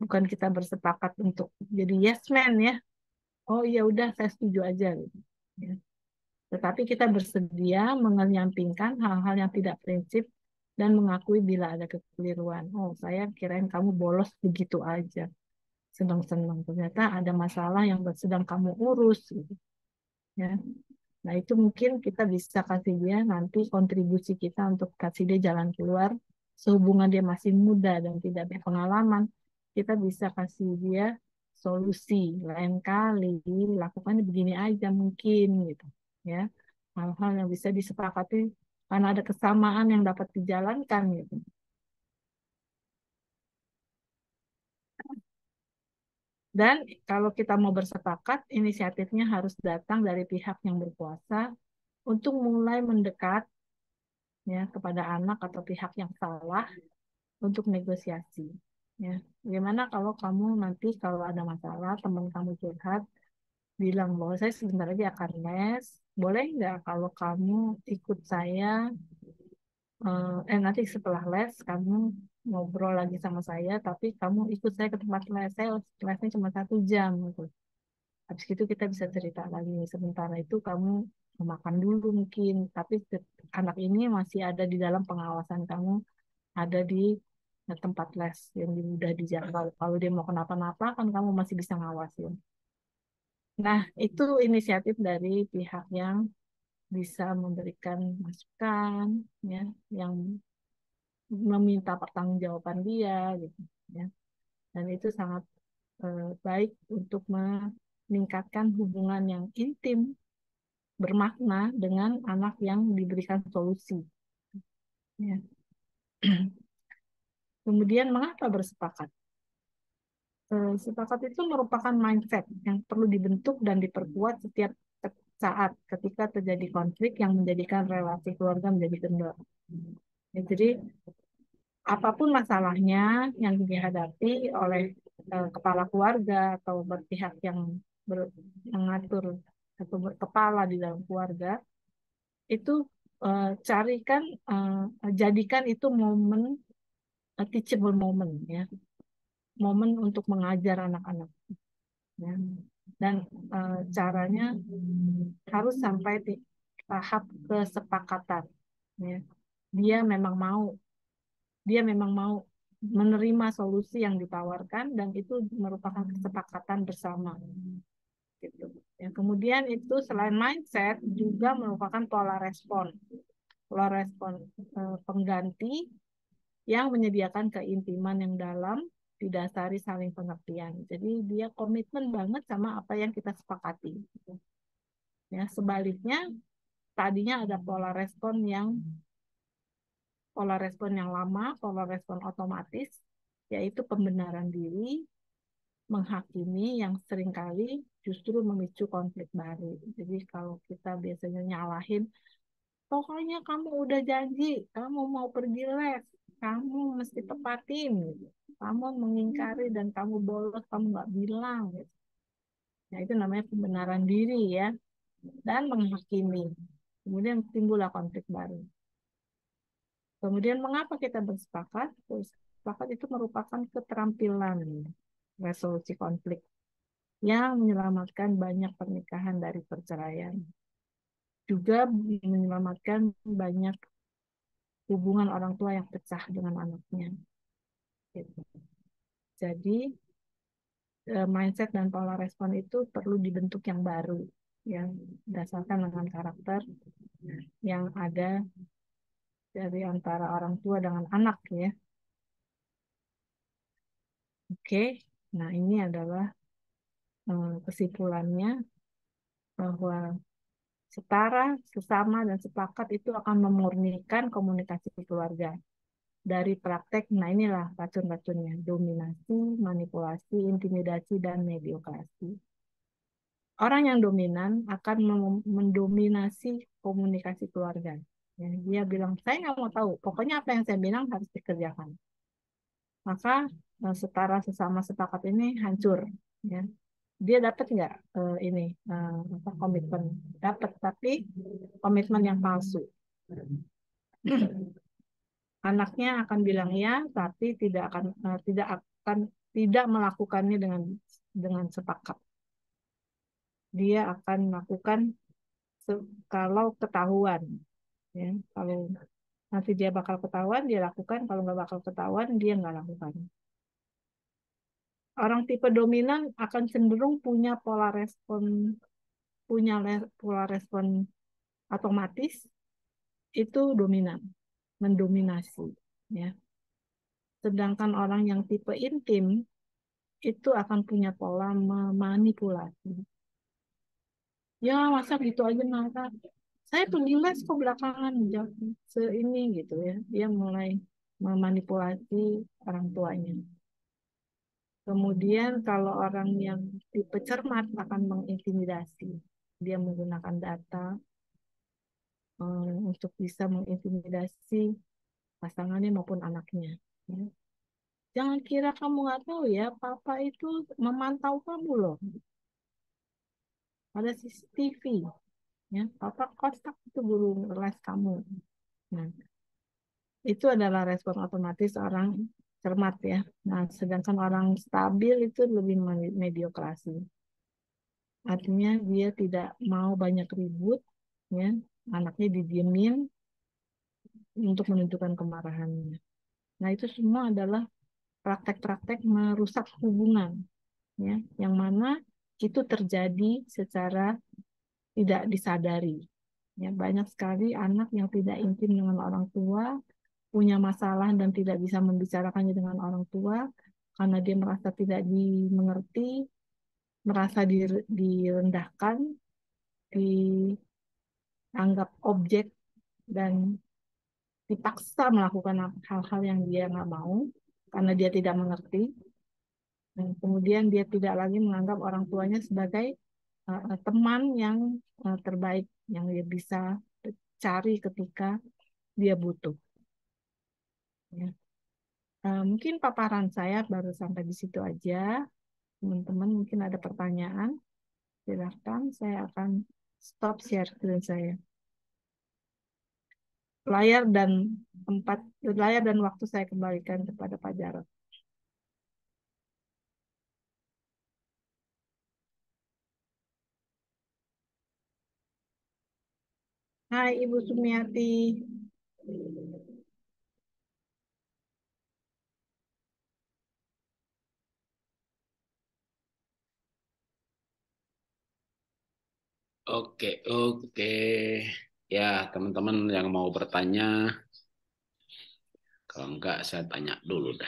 Bukan kita bersepakat untuk jadi yes man ya. Oh iya udah saya setuju aja gitu. Ya. Tetapi kita bersedia menyampingkan hal-hal yang tidak prinsip dan mengakui bila ada kekeliruan. Oh, saya kirain kamu bolos begitu aja. Senang-senang. Ternyata ada masalah yang sedang kamu urus. Gitu. Ya. Nah, itu mungkin kita bisa kasih dia nanti kontribusi kita untuk kasih dia jalan keluar. Sehubungan dia masih muda dan tidak berpengalaman, kita bisa kasih dia solusi. Lain kali lakukannya begini aja mungkin gitu. Ya. Hal-hal yang bisa disepakati karena ada kesamaan yang dapat dijalankan gitu. Dan kalau kita mau bersepakat, inisiatifnya harus datang dari pihak yang berkuasa untuk mulai mendekat ya kepada anak atau pihak yang salah untuk negosiasi. Ya, bagaimana kalau kamu nanti kalau ada masalah teman kamu curhat bilang bahwa saya sebentar lagi akan les, boleh nggak kalau kamu ikut saya eh eh, nanti setelah les kamu ngobrol lagi sama saya, tapi kamu ikut saya ke tempat les, saya lesnya cuma satu jam gitu. Habis itu kita bisa cerita lagi. Sementara itu kamu makan dulu mungkin, tapi anak ini masih ada di dalam pengawasan kamu, ada di tempat les yang mudah dijangkau. Kalau dia mau kenapa-napa kan kamu masih bisa ngawasin. Nah, itu inisiatif dari pihak yang bisa memberikan masukan, ya, yang meminta pertanggungjawaban dia, gitu, ya. Dan itu sangat eh, baik untuk meningkatkan hubungan yang intim bermakna dengan anak yang diberikan solusi. Ya. Kemudian mengapa bersepakat? Eh, Sepakat itu merupakan mindset yang perlu dibentuk dan diperkuat setiap saat ketika terjadi konflik yang menjadikan relasi keluarga menjadi kendor. Ya, jadi apapun masalahnya yang dihadapi oleh eh, kepala keluarga atau berpihak yang ber, mengatur atau berkepala di dalam keluarga, itu eh, carikan eh, jadikan itu momen eh, teachable moment ya, momen untuk mengajar anak-anak ya. Dan eh, caranya harus sampai di tahap kesepakatan ya. Dia memang mau dia memang mau menerima solusi yang ditawarkan dan itu merupakan kesepakatan bersama gitu. Ya, kemudian itu selain mindset juga merupakan pola respon pola respon eh, pengganti yang menyediakan keintiman yang dalam didasari saling pengertian. Jadi dia komitmen banget sama apa yang kita sepakati. Ya, sebaliknya tadinya ada pola respon yang pola respon yang lama, pola respon otomatis, yaitu pembenaran diri, menghakimi yang seringkali justru memicu konflik baru. Jadi kalau kita biasanya nyalahin, pokoknya kamu udah janji, kamu mau pergi les, kamu mesti tepatin. Gitu. Kamu mengingkari dan kamu bolos, kamu nggak bilang. Gitu. Nah, itu namanya pembenaran diri ya. Dan menghakimi. Kemudian timbullah konflik baru. Kemudian mengapa kita bersepakat? Bersepakat itu merupakan keterampilan resolusi konflik yang menyelamatkan banyak pernikahan dari perceraian. Juga menyelamatkan banyak hubungan orang tua yang pecah dengan anaknya. Gitu. Jadi eh, mindset dan pola respon itu perlu dibentuk yang baru, yang berdasarkan dengan karakter yang ada dari antara orang tua dengan anak ya. Oke, nah ini adalah eh, kesimpulannya bahwa setara, sesama, dan sepakat itu akan memurnikan komunikasi keluarga dari praktek. Nah inilah racun-racunnya, dominasi, manipulasi, intimidasi, dan mediokrasi. Orang yang dominan akan mendominasi komunikasi keluarga. Ya, dia bilang, saya nggak mau tahu, pokoknya apa yang saya bilang harus dikerjakan. Maka eh, setara sesama sepakat ini hancur. Ya. Dia dapat nggak eh, ini eh, apa, komitmen? Dapat, tapi komitmen yang palsu. Anaknya akan bilang ya, tapi tidak akan eh, tidak akan tidak melakukannya dengan dengan sepakat. Dia akan melakukan kalau ketahuan, ya. Kalau nanti dia bakal ketahuan, dia lakukan. Kalau nggak bakal ketahuan, dia nggak lakukan. Orang tipe dominan akan cenderung punya pola respon, punya pola respon otomatis itu dominan, mendominasi, ya. Sedangkan orang yang tipe intim itu akan punya pola memanipulasi. Ya masa gitu aja marah. Saya pergi les kok belakangan jam seini gitu ya. Dia mulai memanipulasi orang tuanya. Kemudian kalau orang yang tipe cermat akan mengintimidasi. Dia menggunakan data um, untuk bisa mengintimidasi pasangannya maupun anaknya. Ya. Jangan kira kamu nggak tahu ya, papa itu memantau kamu loh. Ada C C T V, ya. Papa kontak itu guru les kamu. Nah, itu adalah respon otomatis orang cermat ya. Nah, sedangkan orang stabil itu lebih mediokrasi. Artinya dia tidak mau banyak ribut, ya. Anaknya didiemin untuk menunjukkan kemarahannya. Nah, itu semua adalah praktek-praktek merusak hubungan, ya, yang mana itu terjadi secara tidak disadari. Ya, banyak sekali anak yang tidak intim dengan orang tua, punya masalah dan tidak bisa membicarakannya dengan orang tua karena dia merasa tidak dimengerti, merasa direndahkan, dianggap objek dan dipaksa melakukan hal-hal yang dia nggak mau karena dia tidak mengerti. Dan kemudian dia tidak lagi menganggap orang tuanya sebagai uh, teman yang uh, terbaik yang dia bisa cari ketika dia butuh. Ya. Uh, mungkin paparan saya baru sampai di situ aja. Teman-teman mungkin ada pertanyaan, silakan. Saya akan stop share screen saya. Layar dan tempat, layar dan waktu saya kembalikan kepada Pak Jarod. Hai Ibu Sumiati. Oke, oke. Ya, teman-teman yang mau bertanya, kalau enggak saya tanya dulu dah.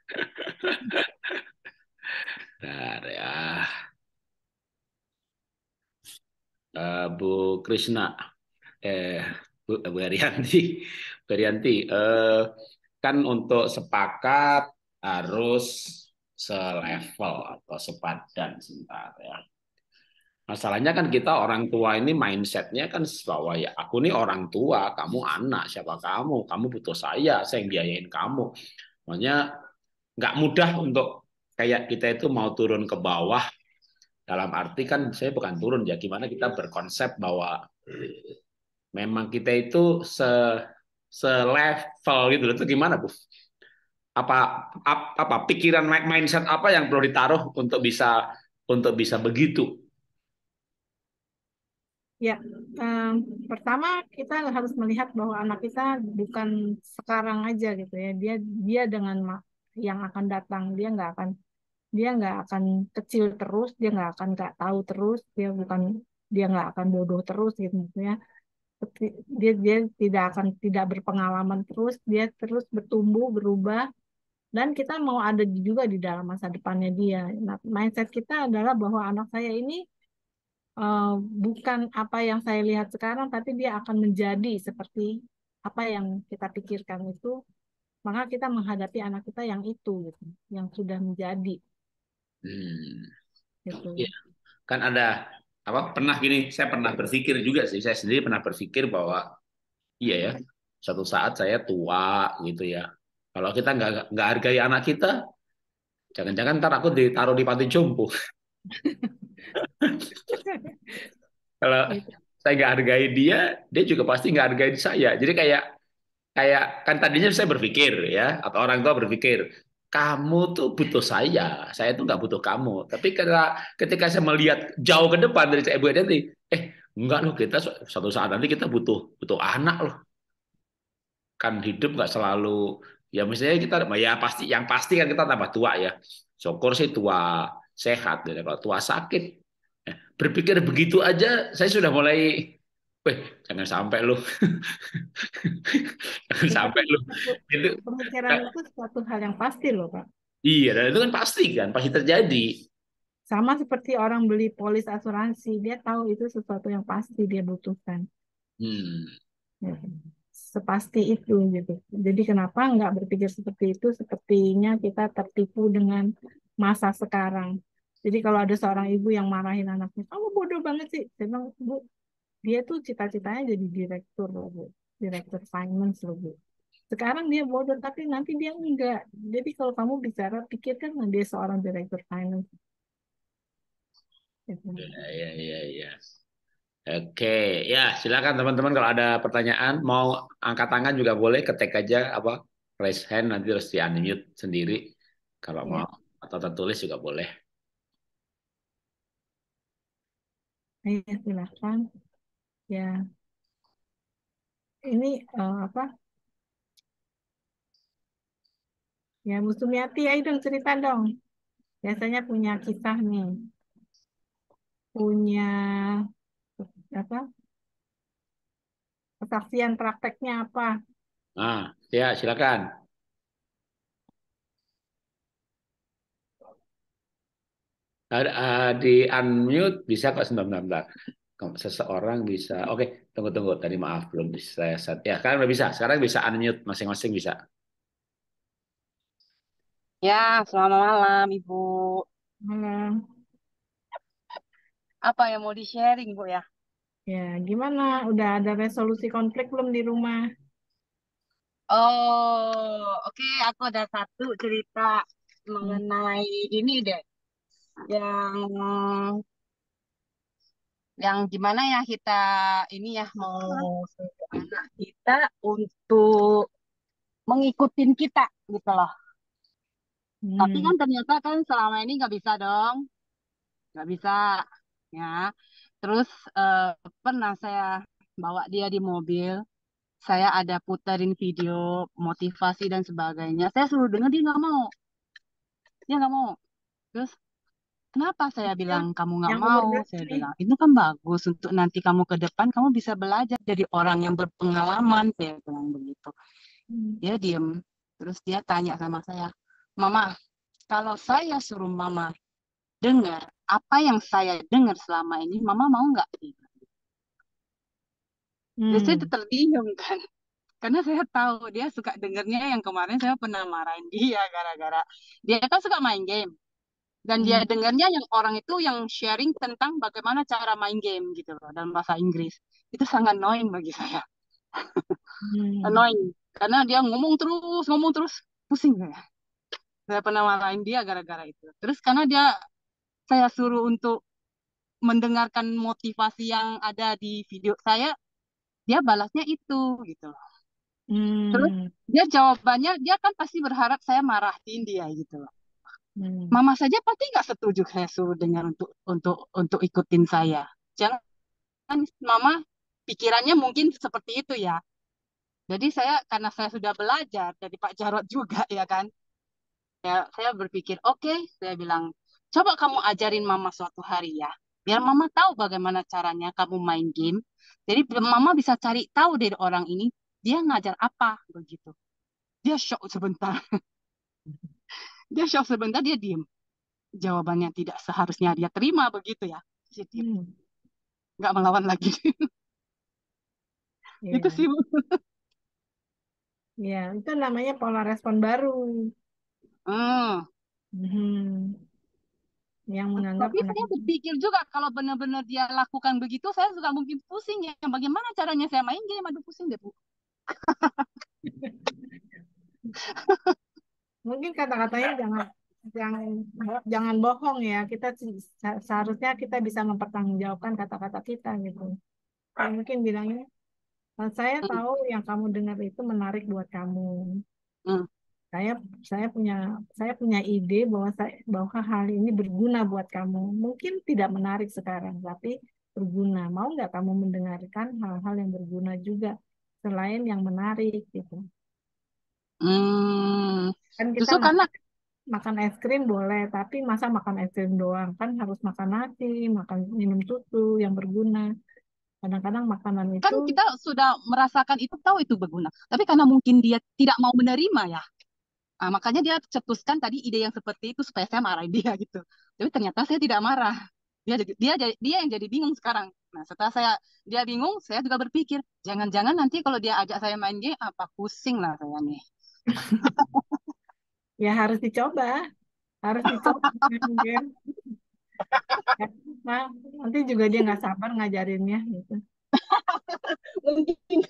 Bentar ya. Uh, Bu Krisna, eh Bu, Bu Herianti, Bu Herianti, eh, kan untuk sepakat harus selevel atau sepadan sebentar ya. Masalahnya kan kita orang tua ini mindsetnya kan bahwa ya aku nih orang tua, kamu anak, siapa kamu? Kamu butuh saya, saya yang biayain kamu. Makanya nggak mudah untuk kayak kita itu mau turun ke bawah, dalam arti kan saya bukan turun ya, gimana kita berkonsep bahwa memang kita itu se selevel gitu loh. Itu gimana, Bu? Apa apa pikiran mindset apa yang perlu ditaruh untuk bisa untuk bisa begitu? Ya, um, pertama kita harus melihat bahwa anak kita bukan sekarang aja gitu ya. Dia dia dengan yang akan datang dia nggak akan dia nggak akan kecil terus, dia nggak akan nggak tahu terus, dia bukan dia nggak akan bodoh terus gitu ya. Dia dia tidak akan tidak berpengalaman terus, dia terus bertumbuh berubah dan kita mau ada juga di dalam masa depannya dia. Nah, mindset kita adalah bahwa anak saya ini uh, bukan apa yang saya lihat sekarang, tapi dia akan menjadi seperti apa yang kita pikirkan itu. Maka kita menghadapi anak kita yang itu, gitu, yang sudah menjadi. Hmm. Gitu. Ya, kan ada apa pernah gini, saya pernah berpikir juga sih, saya sendiri pernah berpikir bahwa iya ya, suatu saat saya tua gitu ya. Kalau kita nggak nggak hargai anak kita, jangan-jangan ntar aku ditaruh di panti jompo. Kalau Gitu. saya nggak hargai dia, dia juga pasti nggak hargai saya. Jadi kayak kayak kan tadinya saya berpikir ya, atau orang tua berpikir, kamu tuh butuh saya, saya tuh nggak butuh kamu. Tapi karena ketika saya melihat jauh ke depan dari Ibu Edi, eh enggak loh kita su- suatu saat nanti kita butuh butuh anak loh. Kan hidup nggak selalu ya misalnya kita ya pasti yang pasti kan kita tambah tua ya. Syukur sih tua sehat ya. Kalau tua sakit, eh, berpikir begitu aja saya sudah mulai, weh jangan sampai lu, jangan Ya, sampai tapi lu. satu- Itu pemikiran itu suatu hal yang pasti loh, Pak. iya, dan itu kan pasti kan, pasti terjadi. Sama seperti orang beli polis asuransi, dia tahu itu sesuatu yang pasti dia butuhkan. Hmm. Ya, sepasti itu gitu. Jadi kenapa nggak berpikir seperti itu? Sepertinya kita tertipu dengan masa sekarang. Jadi kalau ada seorang ibu yang marahin anaknya, kamu bodoh banget sih. Saya bilang, Bu, dia tuh cita-citanya jadi direktur loh, Bu. Direktur finance loh, Bu. Sekarang dia bodoh, tapi nanti dia enggak. Jadi kalau kamu bicara, pikirkan dia seorang direktur finance. Gitu. Ya, ya, ya. Oke, ya silakan teman-teman kalau ada pertanyaan, mau angkat tangan juga boleh, ketik aja apa raise hand nanti terus di unmute sendiri kalau mau Ya, atau tertulis juga boleh. ayo silakan. Ya, ini eh, apa? Ya, Bu Sumiati, ayo dong cerita dong. Biasanya punya kisah nih, punya apa? Kesaksian prakteknya apa? Nah, ya silakan. Ada ah, di unmute bisa kok sebentar, sebentar. Kalau seseorang bisa. Oke, tunggu tunggu. Tadi maaf belum bisa set. Ya, sekarang udah bisa. Sekarang bisa unmute masing-masing bisa. Ya, selamat malam, Ibu. Malam. Apa yang mau di-sharing, Bu ya? Ya, gimana? Udah ada resolusi konflik belum di rumah? Oh, oke, aku ada satu cerita Hmm. mengenai ini deh, yang yang gimana ya kita ini ya mau suruh anak kita untuk mengikutin kita gitu loh. Tapi Hmm. kan ternyata kan selama ini nggak bisa dong, nggak bisa ya. Terus eh, pernah saya bawa dia di mobil. Saya ada puterin video motivasi dan sebagainya. Saya suruh denger dia nggak mau, dia nggak mau. Terus kenapa saya Yang, bilang kamu nggak yang umur mau? berapa Saya nih? bilang itu kan bagus untuk nanti kamu ke depan kamu bisa belajar jadi orang yang berpengalaman. Saya bilang begitu. Hmm. Dia diem. Terus dia tanya sama saya, Mama, kalau saya suruh Mama dengar apa yang saya dengar selama ini, Mama mau nggak? Terus saya Hmm. terdiam kan. Karena saya tahu dia suka dengernya yang kemarin saya pernah marahin dia gara-gara dia kan suka main game dan dia Hmm. dengarnya yang orang itu yang sharing tentang bagaimana cara main game gitu loh dalam bahasa Inggris. Itu sangat annoying bagi saya. Hmm. Annoying karena dia ngomong terus, ngomong terus pusing saya. Saya pernah marahin dia gara-gara itu. Terus karena dia saya suruh untuk mendengarkan motivasi yang ada di video saya, dia balasnya itu gitu loh. Terus Hmm. dia jawabannya dia kan pasti berharap saya marahin dia gitu loh. Hmm. Mama saja pasti nggak setuju saya suruh dengar untuk untuk untuk ikutin saya. Jangan mama pikirannya mungkin seperti itu ya. Jadi saya karena saya sudah belajar dari Pak Jarot juga ya kan. Ya, saya berpikir oke, okay, saya bilang coba kamu ajarin mama suatu hari ya. Biar mama tahu bagaimana caranya kamu main game. Jadi mama bisa cari tahu dari orang ini dia ngajar apa begitu. Dia shock sebentar. Dia shock sebentar dia diem. Jawabannya tidak seharusnya dia terima begitu ya. Dia diem. Hmm. Nggak melawan lagi. Itu Ya, sih Bu. ya, itu namanya pola respon baru. Hmm. Hmm. Yang menganggap Tapi anak saya itu. berpikir juga kalau benar-benar dia lakukan begitu, saya juga mungkin pusing ya. Bagaimana caranya saya main game? Aduh pusing deh Bu. Mungkin kata-katanya jangan jangan jangan bohong ya. Kita se- seharusnya kita bisa mempertanggungjawabkan kata-kata kita gitu. Ya, mungkin bilangnya, "Eh, saya Hmm. tahu yang kamu dengar itu menarik buat kamu. Hmm. Saya saya punya saya punya ide bahwa saya bahwa hal ini berguna buat kamu. Mungkin tidak menarik sekarang, tapi berguna. Mau nggak kamu mendengarkan hal-hal yang berguna juga selain yang menarik gitu. Hmm, Kan kita justru karena makan makan es krim boleh, tapi masa makan es krim doang? Kan harus makan nasi, makan minum susu yang berguna. Kadang-kadang makanan kan itu kita sudah merasakan itu, tahu itu berguna. Tapi karena mungkin dia tidak mau menerima ya, ah, makanya dia cetuskan tadi ide yang seperti itu supaya saya marahin dia gitu. Tapi ternyata saya tidak marah. Dia jadi dia jadi- dia yang jadi bingung sekarang. Nah, setelah saya dia bingung, saya juga berpikir, jangan-jangan nanti kalau dia ajak saya main game, apa pusing lah saya nih. ya harus dicoba, harus dicoba mungkin. Ya, nah, nanti juga dia nggak sabar ngajarinnya gitu. Mungkin.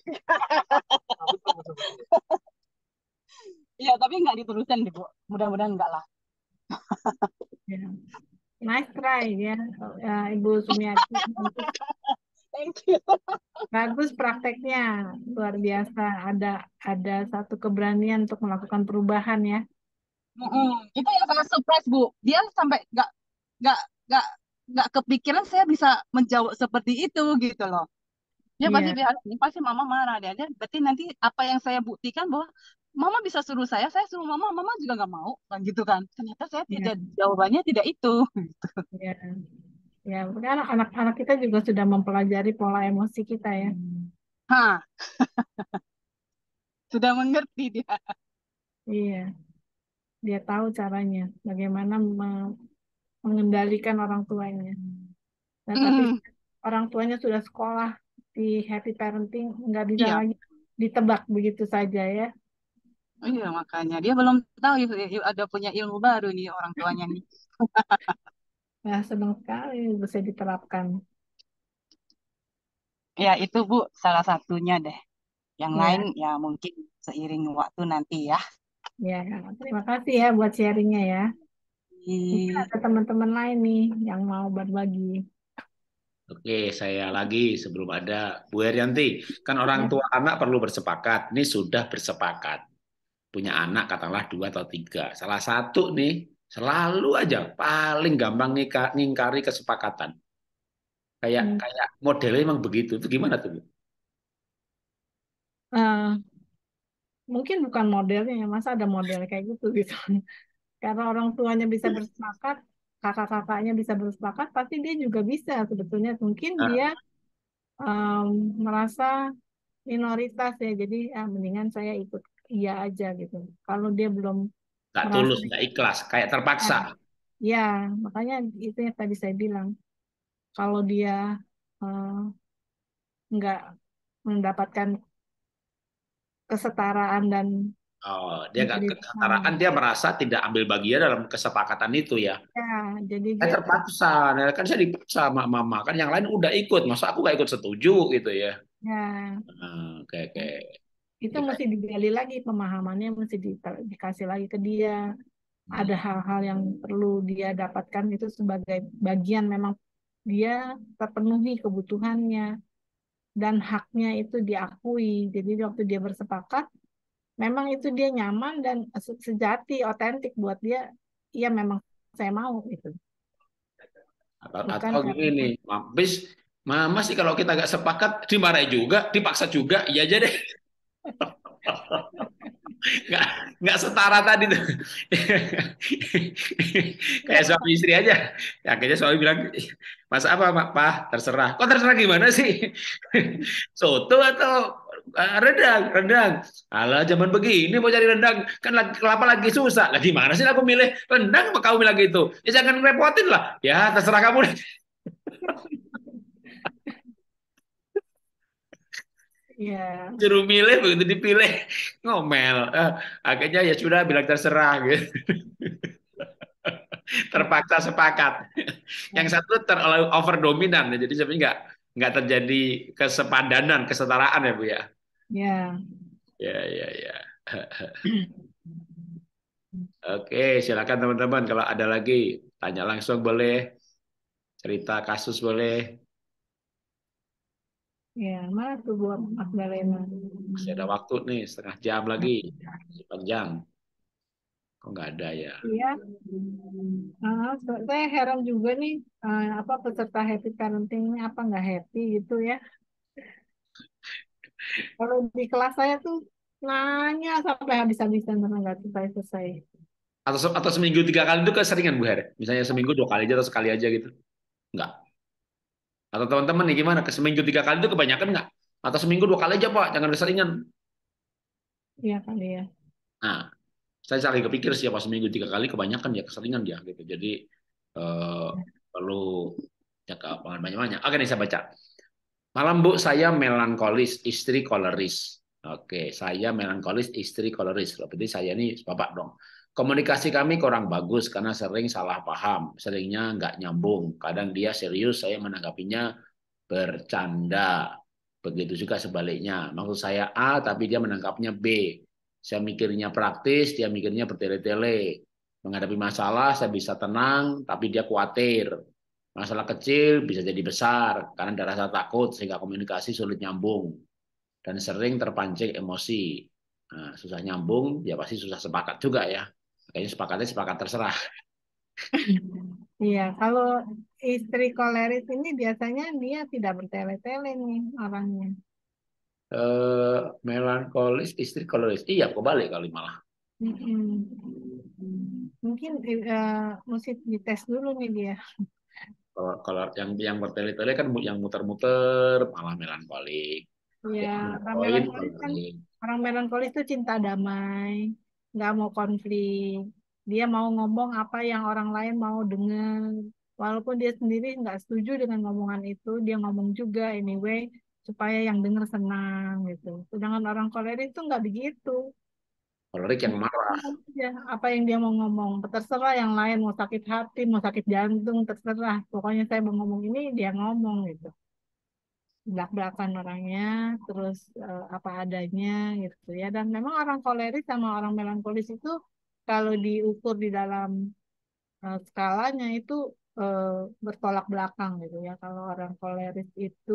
Iya, tapi nggak diteruskan deh, Bu. Mudah-mudahan enggak lah. Ya. Nice try ya, ya, Ibu Sumiati. Bagus, Thank you. bagus prakteknya, luar biasa. Ada ada satu keberanian untuk melakukan perubahan ya. Mm-mm. Itu yang sangat surprise, Bu. Dia sampai nggak nggak nggak nggak kepikiran saya bisa menjawab seperti itu gitu loh. Dia pasti Iya, bilang, ini pasti mama marah deh. Dia, berarti nanti apa yang saya buktikan bahwa mama bisa suruh saya, saya suruh mama, mama juga nggak mau, kan gitu kan. Ternyata saya iya, tidak, jawabannya tidak itu. iya. Ya, karena anak-anak kita juga sudah mempelajari pola emosi kita ya. Hah, sudah mengerti dia. Iya, dia tahu caranya, bagaimana me- mengendalikan orang tuanya. Nah, tapi Mm, orang tuanya sudah sekolah di happy parenting, nggak bisa iya, lagi ditebak begitu saja ya. iya makanya dia belum tahu i- i- ada punya ilmu baru nih orang tuanya nih. Nah, senang sekali bisa diterapkan. Ya itu Bu, salah satunya deh. Yang lain Ya, ya mungkin seiring waktu nanti ya. ya. Terima kasih ya buat sharingnya ya. Mungkin Ih, ada teman-teman lain nih yang mau berbagi. Oke, saya lagi sebelum ada Bu Herianti. Kan orang Ya. tua anak perlu bersepakat. Ini sudah bersepakat. Punya anak katakanlah dua atau tiga. Salah satu nih selalu aja paling gampang nika- ngingkari kesepakatan. Kayak Hmm. kayak modelnya emang begitu. Itu gimana tuh, Bu? Eh, mungkin bukan modelnya ya, masa ada model kayak gitu gitu. Karena orang tuanya bisa bersepakat, kakak-kakaknya bisa bersepakat, pasti dia juga bisa sebetulnya. Mungkin dia Nah, em, merasa minoritas ya, jadi ah, mendingan saya ikut iya aja gitu. Kalau dia belum nggak merasa, tulus, nggak ikhlas, kayak terpaksa. ya, ya, makanya itu yang tadi saya bilang. Kalau dia eh, nggak mendapatkan kesetaraan dan Oh, dia nggak menjadi kesetaraan, dia merasa tidak ambil bagian dalam kesepakatan itu ya. ya, jadi Saya dia terpaksa, nah, kan saya dipaksa sama mama, kan yang lain udah ikut, masa aku nggak ikut setuju gitu ya. ya Nah, kayak kayak itu ya mesti kayak digali lagi pemahamannya, mesti di- dikasih lagi ke dia. Ada hmm. hal-hal yang perlu dia dapatkan itu sebagai bagian memang dia terpenuhi kebutuhannya dan haknya itu diakui. Jadi waktu dia bersepakat, memang itu dia nyaman dan se- sejati, otentik buat dia. Iya memang saya mau gitu. atau Bukan atau karena gini, habis mama sih kalau kita nggak sepakat dimarahi juga, dipaksa juga, iya aja deh. nggak nggak setara tadi tuh. Kayak ya, suami istri aja. Akhirnya suami bilang, masa apa Mak? Pak, terserah. Kok terserah gimana sih? Soto atau eh, rendang? Rendang. Alah, zaman begini mau cari rendang, kan lagi, kelapa lagi susah. Lah gimana sih aku milih rendang apa kamu bilang gitu? Ya jangan repotin lah. Ya terserah kamu deh. ya, Suruh milih begitu dipilih ngomel. Eh, akhirnya ya sudah bilang terserah gitu. Terpaksa sepakat. Yang ya, satu terlalu over dominan, ya. Jadi sebenarnya nggak nggak terjadi kesepadanan, kesetaraan ya Bu ya. ya. Ya ya ya. Oke, silakan teman-teman kalau ada lagi tanya langsung boleh, cerita kasus boleh. Ya, mana tuh buat Magdalena? Masih ada waktu nih setengah jam lagi, panjang. Kok nggak ada ya? Iya. Ah, so- saya heran juga nih, eh, apa peserta happy parenting ini apa nggak happy gitu ya? Kalau di kelas saya tuh nanya sampai habis-habisan karena nggak selesai-selesai. Atau se- atau seminggu tiga kali itu keseringan Bu Her? Misalnya seminggu dua kali aja atau sekali aja gitu? Nggak. Atau teman-teman nih gimana? Ke seminggu tiga kali itu kebanyakan nggak? Atau seminggu dua kali aja Pak, jangan keseringan. Iya kali ya. Nah, saya cari kepikir sih apa seminggu tiga kali kebanyakan ya keseringan dia gitu. Jadi eh, perlu jaga pangan banyak-banyak. Oke nih saya baca. Malam Bu, saya melankolis, istri koleris. Oke, saya melankolis, istri koleris. Berarti saya ini bapak dong. Komunikasi kami kurang bagus karena sering salah paham, seringnya nggak nyambung. Kadang dia serius, saya menanggapinya bercanda. Begitu juga sebaliknya. Maksud saya A, tapi dia menangkapnya B. Saya mikirnya praktis, dia mikirnya bertele-tele. Menghadapi masalah, saya bisa tenang, tapi dia khawatir. Masalah kecil bisa jadi besar karena ada rasa takut sehingga komunikasi sulit nyambung dan sering terpancing emosi. Nah, susah nyambung, ya pasti susah sepakat juga ya. Kayaknya sepakatnya sepakat terserah. Iya, kalau istri koleris ini biasanya dia tidak bertele-tele nih orangnya. Eh, melankolis, istri koleris. Iya, kebalik kali malah. Mm-mm. Mungkin eh, mesti dites dulu nih dia. Kalau kalau yang yang bertele-tele kan yang muter-muter malah melankolik. Ya, Yang orang poin melankolis kan, kolerik. orang melankolis itu cinta damai, nggak mau konflik. Dia mau ngomong apa yang orang lain mau dengar. Walaupun dia sendiri nggak setuju dengan ngomongan itu, dia ngomong juga anyway supaya yang dengar senang gitu. Sedangkan orang koleris itu nggak begitu. Kolerik yang marah. Ya, apa yang dia mau ngomong, terserah yang lain mau sakit hati, mau sakit jantung, terserah. Pokoknya saya mau ngomong ini, dia ngomong gitu. Belak-belakan orangnya, terus eh, apa adanya gitu ya. Dan memang orang koleris sama orang melankolis itu kalau diukur di dalam eh, skalanya itu eh, bertolak belakang gitu ya. Kalau orang koleris itu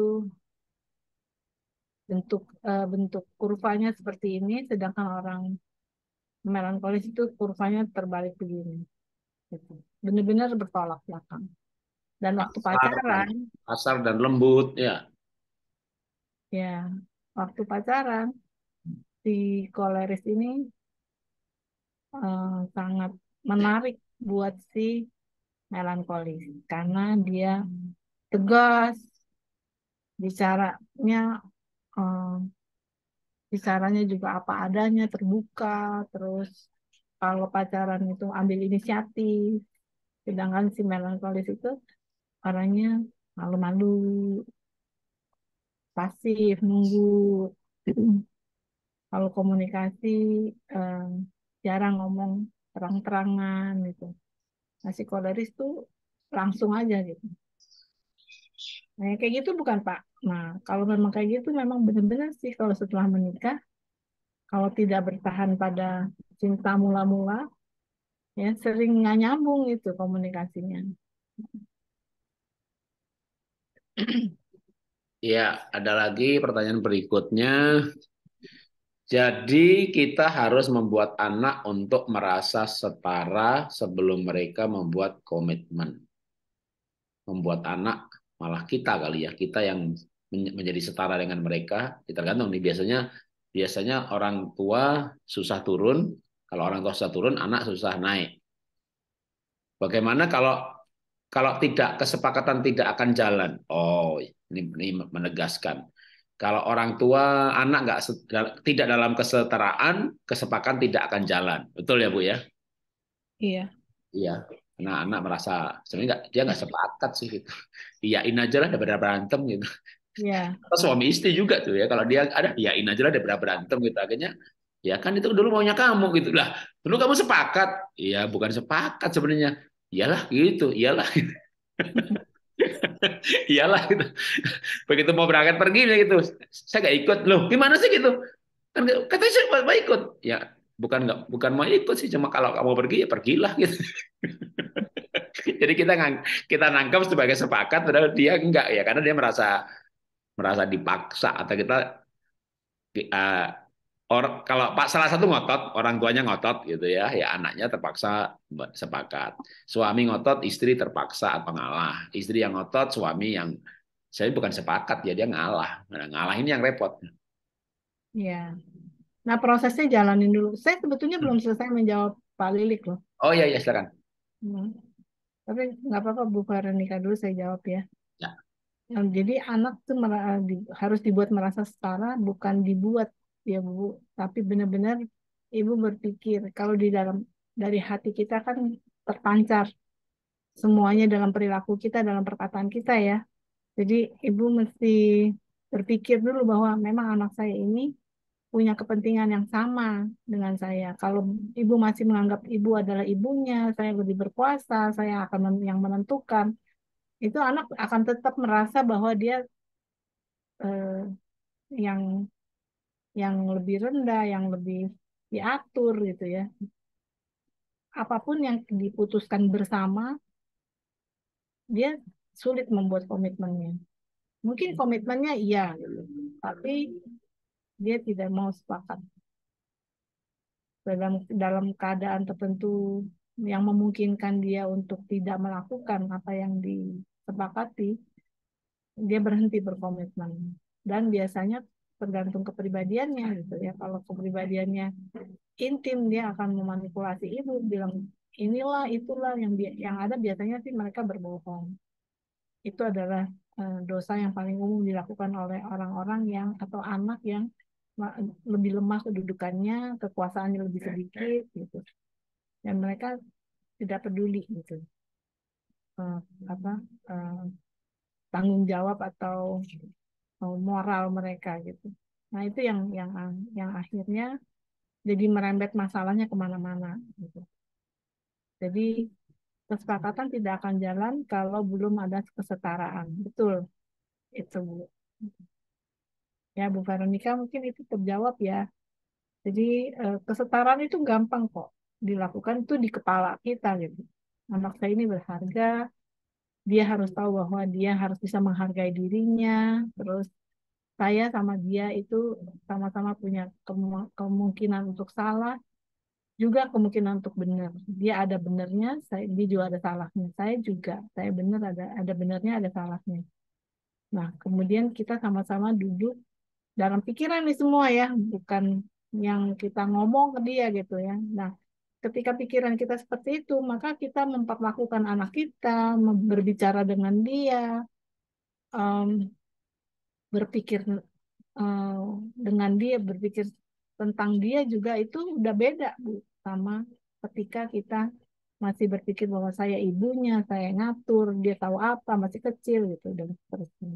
bentuk eh, bentuk kurvanya seperti ini, sedangkan orang melankolis itu kurvanya terbalik begini. Gitu. Benar-benar bertolak belakang. Dan waktu Kasar dan, pacaran, kasar dan lembut ya. ya waktu pacaran si koleris ini eh, sangat menarik buat si melankolis karena dia tegas, bicaranya eh, bicaranya juga apa adanya, terbuka, terus kalau pacaran itu ambil inisiatif, sedangkan si melankolis itu orangnya malu-malu, pasif, nunggu. Kalau komunikasi eh, jarang ngomong terang-terangan gitu. Nah, psikoderis tuh langsung aja gitu. Nah, yang kayak gitu bukan Pak. Nah, kalau memang kayak gitu memang benar-benar sih kalau setelah menikah, kalau tidak bertahan pada cinta mula-mula, ya sering nggak nyambung itu komunikasinya. Ya, ada lagi pertanyaan berikutnya. Jadi kita harus membuat anak untuk merasa setara sebelum mereka membuat komitmen. Membuat anak malah kita kali ya, kita yang men- menjadi setara dengan mereka. Kita tergantung nih biasanya biasanya orang tua susah turun, kalau orang tua susah turun, anak susah naik. Bagaimana kalau kalau tidak kesepakatan tidak akan jalan? Oh, ini, ini menegaskan. Kalau orang tua anak nggak tidak dalam kesetaraan, kesepakatan tidak akan jalan. Betul ya Bu ya? Iya, Iya. Nah, anak merasa sebenarnya nggak, dia nggak sepakat sih gitu. Iyain aja lah daripada berantem gitu. iya. Atau suami istri juga tuh ya. Kalau dia ada iyain aja lah daripada berantem gitu. Akhirnya ya kan itu dulu maunya kamu gitu lah. Dulu kamu sepakat. Iya, bukan sepakat sebenarnya. Iyalah gitu, iyalah. Iyalah gitu. Begitu mau berangkat pergi gitu, saya nggak ikut. Loh, gimana sih gitu? Kan katanya saya mau ikut. Ya, bukan nggak bukan mau ikut sih, cuma kalau kamu pergi ya pergilah gitu. Jadi kita ngang, kita nangkap sebagai sepakat, padahal dia enggak ya, karena dia merasa merasa dipaksa atau kita uh, Or, kalau Pak salah satu ngotot, orang tuanya ngotot gitu ya, ya anaknya terpaksa sepakat. Suami ngotot, istri terpaksa atau ngalah. Istri yang ngotot, suami yang saya bukan sepakat ya dia ngalah. Nah, ngalah ini yang repot. Ya. Nah, prosesnya jalanin dulu. Saya sebetulnya belum selesai menjawab Pak Lilik loh. Oh iya, ya silakan. Hmm. Tapi nggak apa-apa, Bu Veronica dulu saya jawab ya. Ya. Nah, jadi anak tuh mera- di- harus dibuat merasa setara, bukan dibuat ya Bu. Tapi benar-benar Ibu berpikir kalau di dalam dari hati kita kan terpancar semuanya dalam perilaku kita, dalam perkataan kita ya. Jadi Ibu mesti berpikir dulu bahwa memang anak saya ini punya kepentingan yang sama dengan saya. Kalau ibu masih menganggap ibu adalah ibunya, saya lebih berkuasa, saya akan men- yang menentukan, itu anak akan tetap merasa bahwa dia eh, yang yang lebih rendah, yang lebih diatur gitu ya. Apapun yang diputuskan bersama, dia sulit membuat komitmennya. Mungkin komitmennya iya, gitu. Tapi dia tidak mau sepakat dalam dalam keadaan tertentu yang memungkinkan dia untuk tidak melakukan apa yang disepakati, dia berhenti berkomitmen. Dan biasanya tergantung kepribadiannya gitu ya. Kalau kepribadiannya intim, dia akan memanipulasi ibu, bilang inilah itulah yang bi- yang ada biasanya sih mereka berbohong. Itu adalah eh, dosa yang paling umum dilakukan oleh orang-orang yang atau anak yang ma- lebih lemah kedudukannya, kekuasaannya lebih sedikit gitu. Dan mereka tidak peduli gitu eh, apa eh, tanggung jawab atau eh, moral mereka gitu. Nah itu yang yang yang akhirnya jadi merembet masalahnya kemana-mana gitu. Jadi kesepakatan tidak akan jalan kalau belum ada kesetaraan. Betul itu Bu. Ya Bu Veronica mungkin itu terjawab ya. Jadi eh, kesetaraan itu gampang kok dilakukan itu di kepala kita gitu. Anak saya ini berharga, dia harus tahu bahwa dia harus bisa menghargai dirinya. Terus saya sama dia itu sama-sama punya kemu- kemungkinan untuk salah, juga kemungkinan untuk benar. Dia ada benarnya, saya dia juga ada salahnya. Saya juga, saya benar ada ada benarnya, ada salahnya. Nah, kemudian kita sama-sama duduk dalam pikiran nih semua ya, bukan yang kita ngomong ke dia gitu ya. Nah, ketika pikiran kita seperti itu, maka kita memperlakukan anak kita, mem- berbicara dengan dia, em, berpikir eh, dengan dia, berpikir tentang dia juga itu udah beda, Bu, sama ketika kita masih berpikir bahwa saya ibunya, saya ngatur, dia tahu apa, masih kecil gitu dan seterusnya.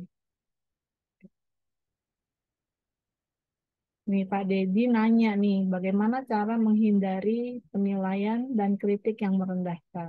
Nih Pak Dedi nanya nih, bagaimana cara menghindari penilaian dan kritik yang merendahkan?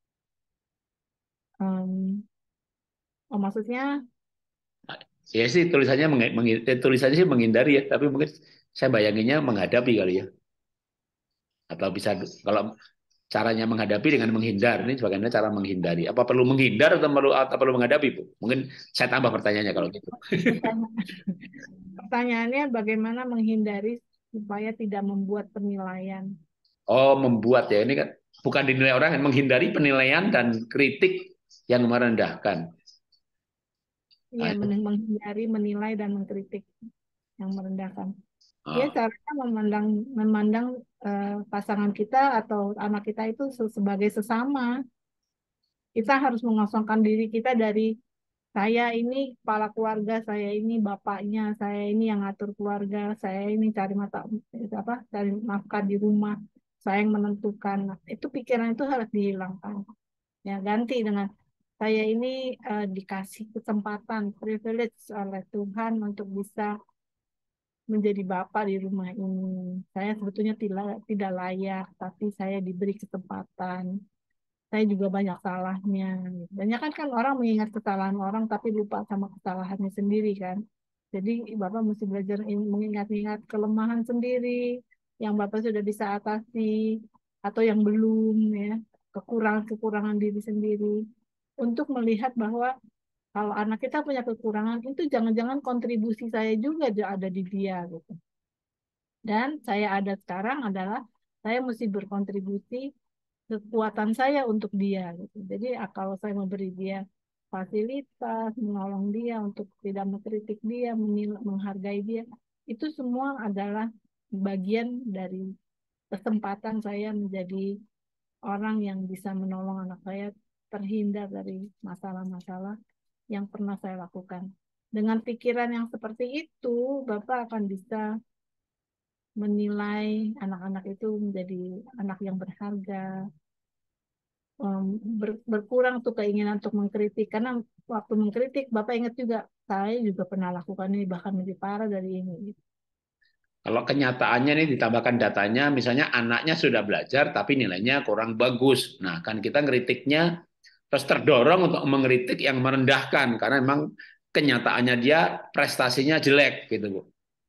Em, oh maksudnya, Ya sih tulisannya meng, meng- eh, tulisannya sih menghindari ya, tapi mungkin saya bayanginnya menghadapi kali ya. Atau bisa kalau caranya menghadapi dengan menghindar, ini bagaimana cara menghindari? Apa perlu menghindar atau perlu atau perlu menghadapi, Bu? Mungkin saya tambah pertanyaannya kalau gitu. pertanyaan- pertanyaannya bagaimana menghindari supaya tidak membuat penilaian? Oh, membuat ya. Ini kan bukan dinilai orang, menghindari penilaian dan kritik yang merendahkan. Iya, Nah, itu. men- menghindari menilai dan mengkritik yang merendahkan. Ya, Ah, caranya memandang memandang eh, pasangan kita atau anak kita itu se- sebagai sesama. Kita harus mengosongkan diri kita dari saya ini kepala keluarga, saya ini bapaknya, saya ini yang ngatur keluarga, saya ini cari mata apa, cari nafkah di rumah, saya yang menentukan. Nah, itu pikiran itu harus dihilangkan. Ya, ganti dengan saya ini eh, dikasih kesempatan, privilege oleh Tuhan untuk bisa menjadi bapak di rumah ini. Saya sebetulnya tidak tidak layak, tapi saya diberi kesempatan. Saya juga banyak salahnya. Banyak kan kan orang mengingat kesalahan orang tapi lupa sama kesalahannya sendiri kan. Jadi Bapak mesti belajar in- mengingat-ingat kelemahan sendiri yang Bapak sudah bisa atasi atau yang belum ya, kekurangan-kekurangan diri sendiri untuk melihat bahwa kalau anak kita punya kekurangan itu jangan-jangan kontribusi saya juga ada di dia gitu. Dan saya ada sekarang adalah saya mesti berkontribusi kekuatan saya untuk dia gitu. Jadi ah, kalau saya memberi dia fasilitas, menolong dia untuk tidak mengkritik dia, menil- menghargai dia, itu semua adalah bagian dari kesempatan saya menjadi orang yang bisa menolong anak saya terhindar dari masalah-masalah yang pernah saya lakukan. Dengan pikiran yang seperti itu, Bapak akan bisa menilai anak-anak itu menjadi anak yang berharga, um, ber- berkurang tuh keinginan untuk mengkritik. Karena waktu mengkritik, Bapak ingat juga, saya juga pernah lakukan ini, bahkan lebih parah dari ini. Kalau kenyataannya nih ditambahkan datanya, misalnya anaknya sudah belajar tapi nilainya kurang bagus. Nah, kan kita ngeritiknya terus terdorong untuk mengkritik yang merendahkan karena memang kenyataannya dia prestasinya jelek gitu, Bu.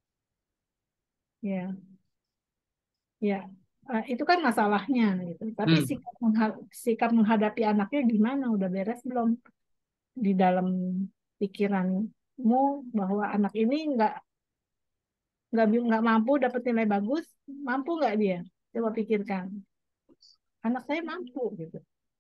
Ya, ya. Eh, itu kan masalahnya gitu. Tapi Hmm. sikap, mengha- sikap menghadapi anaknya gimana? Udah beres belum di dalam pikiranmu bahwa anak ini nggak nggak bi- nggak mampu dapat nilai bagus, mampu nggak dia? Coba pikirkan. Anak saya mampu gitu.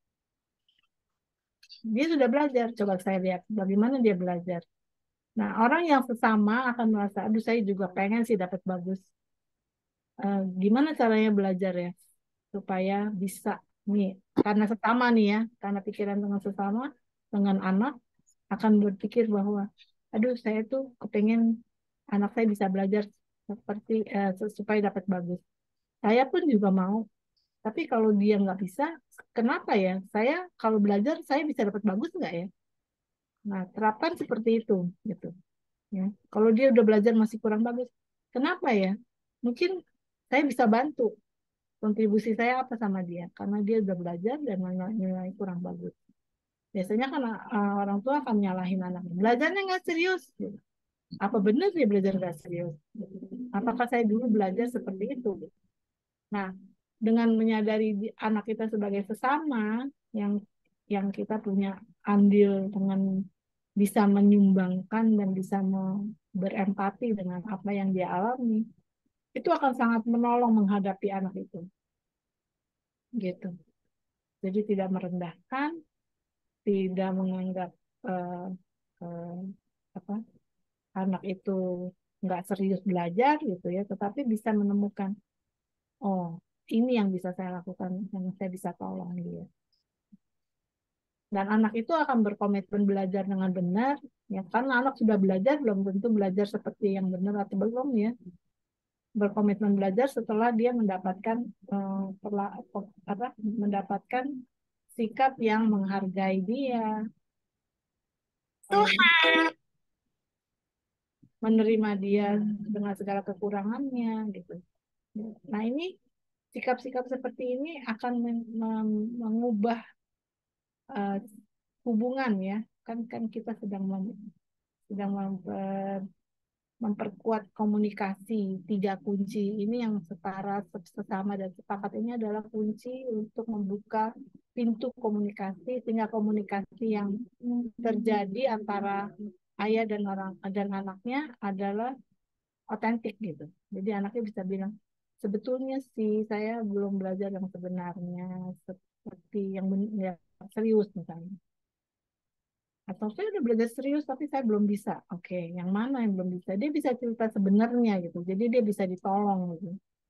Dia sudah belajar. Coba saya lihat bagaimana dia belajar. Nah, orang yang sesama akan merasa, aduh saya juga pengen sih dapat bagus. Eh, gimana caranya belajar ya supaya bisa nih? Karena sesama nih ya, karena pikiran dengan sesama dengan anak akan berpikir bahwa, aduh saya tuh kepengen anak saya bisa belajar seperti eh, supaya dapat bagus. Saya pun juga mau. Tapi kalau dia nggak bisa, kenapa ya? Saya kalau belajar saya bisa dapat bagus nggak ya? Nah, terapkan seperti itu, gitu. Ya. Kalau dia udah belajar masih kurang bagus, kenapa ya? Mungkin saya bisa bantu. Kontribusi saya apa sama dia? Karena dia udah belajar dan nilai nilai kurang bagus. Biasanya kan uh, orang tua akan nyalahin anaknya. Belajarnya nggak serius. Gitu. Apa benar dia belajar nggak serius? Apakah saya dulu belajar seperti itu? Nah, dengan menyadari di- anak kita sebagai sesama yang yang kita punya andil dengan bisa menyumbangkan dan bisa me- berempati dengan apa yang dia alami, itu akan sangat menolong menghadapi anak itu, gitu. Jadi tidak merendahkan, tidak menganggap eh, eh, apa anak itu nggak serius belajar gitu ya, tetapi bisa menemukan, oh ini yang bisa saya lakukan, yang saya bisa tolong dia. Dan anak itu akan berkomitmen belajar dengan benar, ya karena anak sudah belajar belum tentu belajar seperti yang benar atau belum ya. Berkomitmen belajar setelah dia mendapatkan eh, perla, apa, mendapatkan sikap yang menghargai dia, eh, menerima dia dengan segala kekurangannya gitu. Nah ini sikap-sikap seperti ini akan men- mem- mengubah eh, hubungan ya. Kan kan kita sedang mem- sedang memper, memperkuat komunikasi tiga kunci ini yang setara sesama dan sepakat ini adalah kunci untuk membuka pintu komunikasi sehingga komunikasi yang terjadi antara ayah dan orang dan anaknya adalah otentik gitu. Jadi anaknya bisa bilang, sebetulnya sih saya belum belajar yang sebenarnya seperti yang ben- ya, serius misalnya. Atau saya udah belajar serius tapi saya belum bisa. Oke, yang mana yang belum bisa? Dia bisa cerita sebenarnya gitu. Jadi dia bisa ditolong gitu.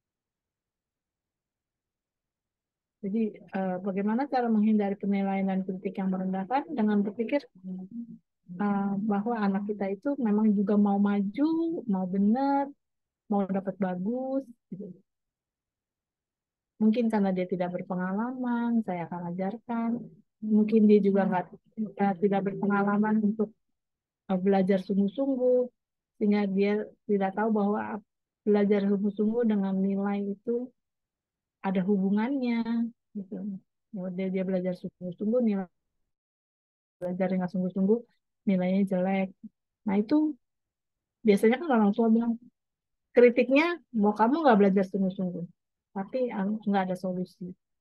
Jadi eh, bagaimana cara menghindari penilaian dan kritik yang merendahkan dengan berpikir eh, bahwa anak kita itu memang juga mau maju, mau benar, mau dapat bagus gitu. Mungkin karena dia tidak berpengalaman, saya akan ajarkan. Mungkin dia juga nggak eh, tidak berpengalaman untuk eh, belajar sungguh-sungguh, sehingga dia tidak tahu bahwa belajar sungguh-sungguh dengan nilai itu ada hubungannya. Gitu. Kalau dia, dia belajar sungguh-sungguh, nilai belajar dengan sungguh-sungguh, nilainya jelek. Nah itu biasanya kan orang tua bilang, kritiknya, mau kamu nggak belajar sungguh-sungguh, tapi eh, nggak ada solusi.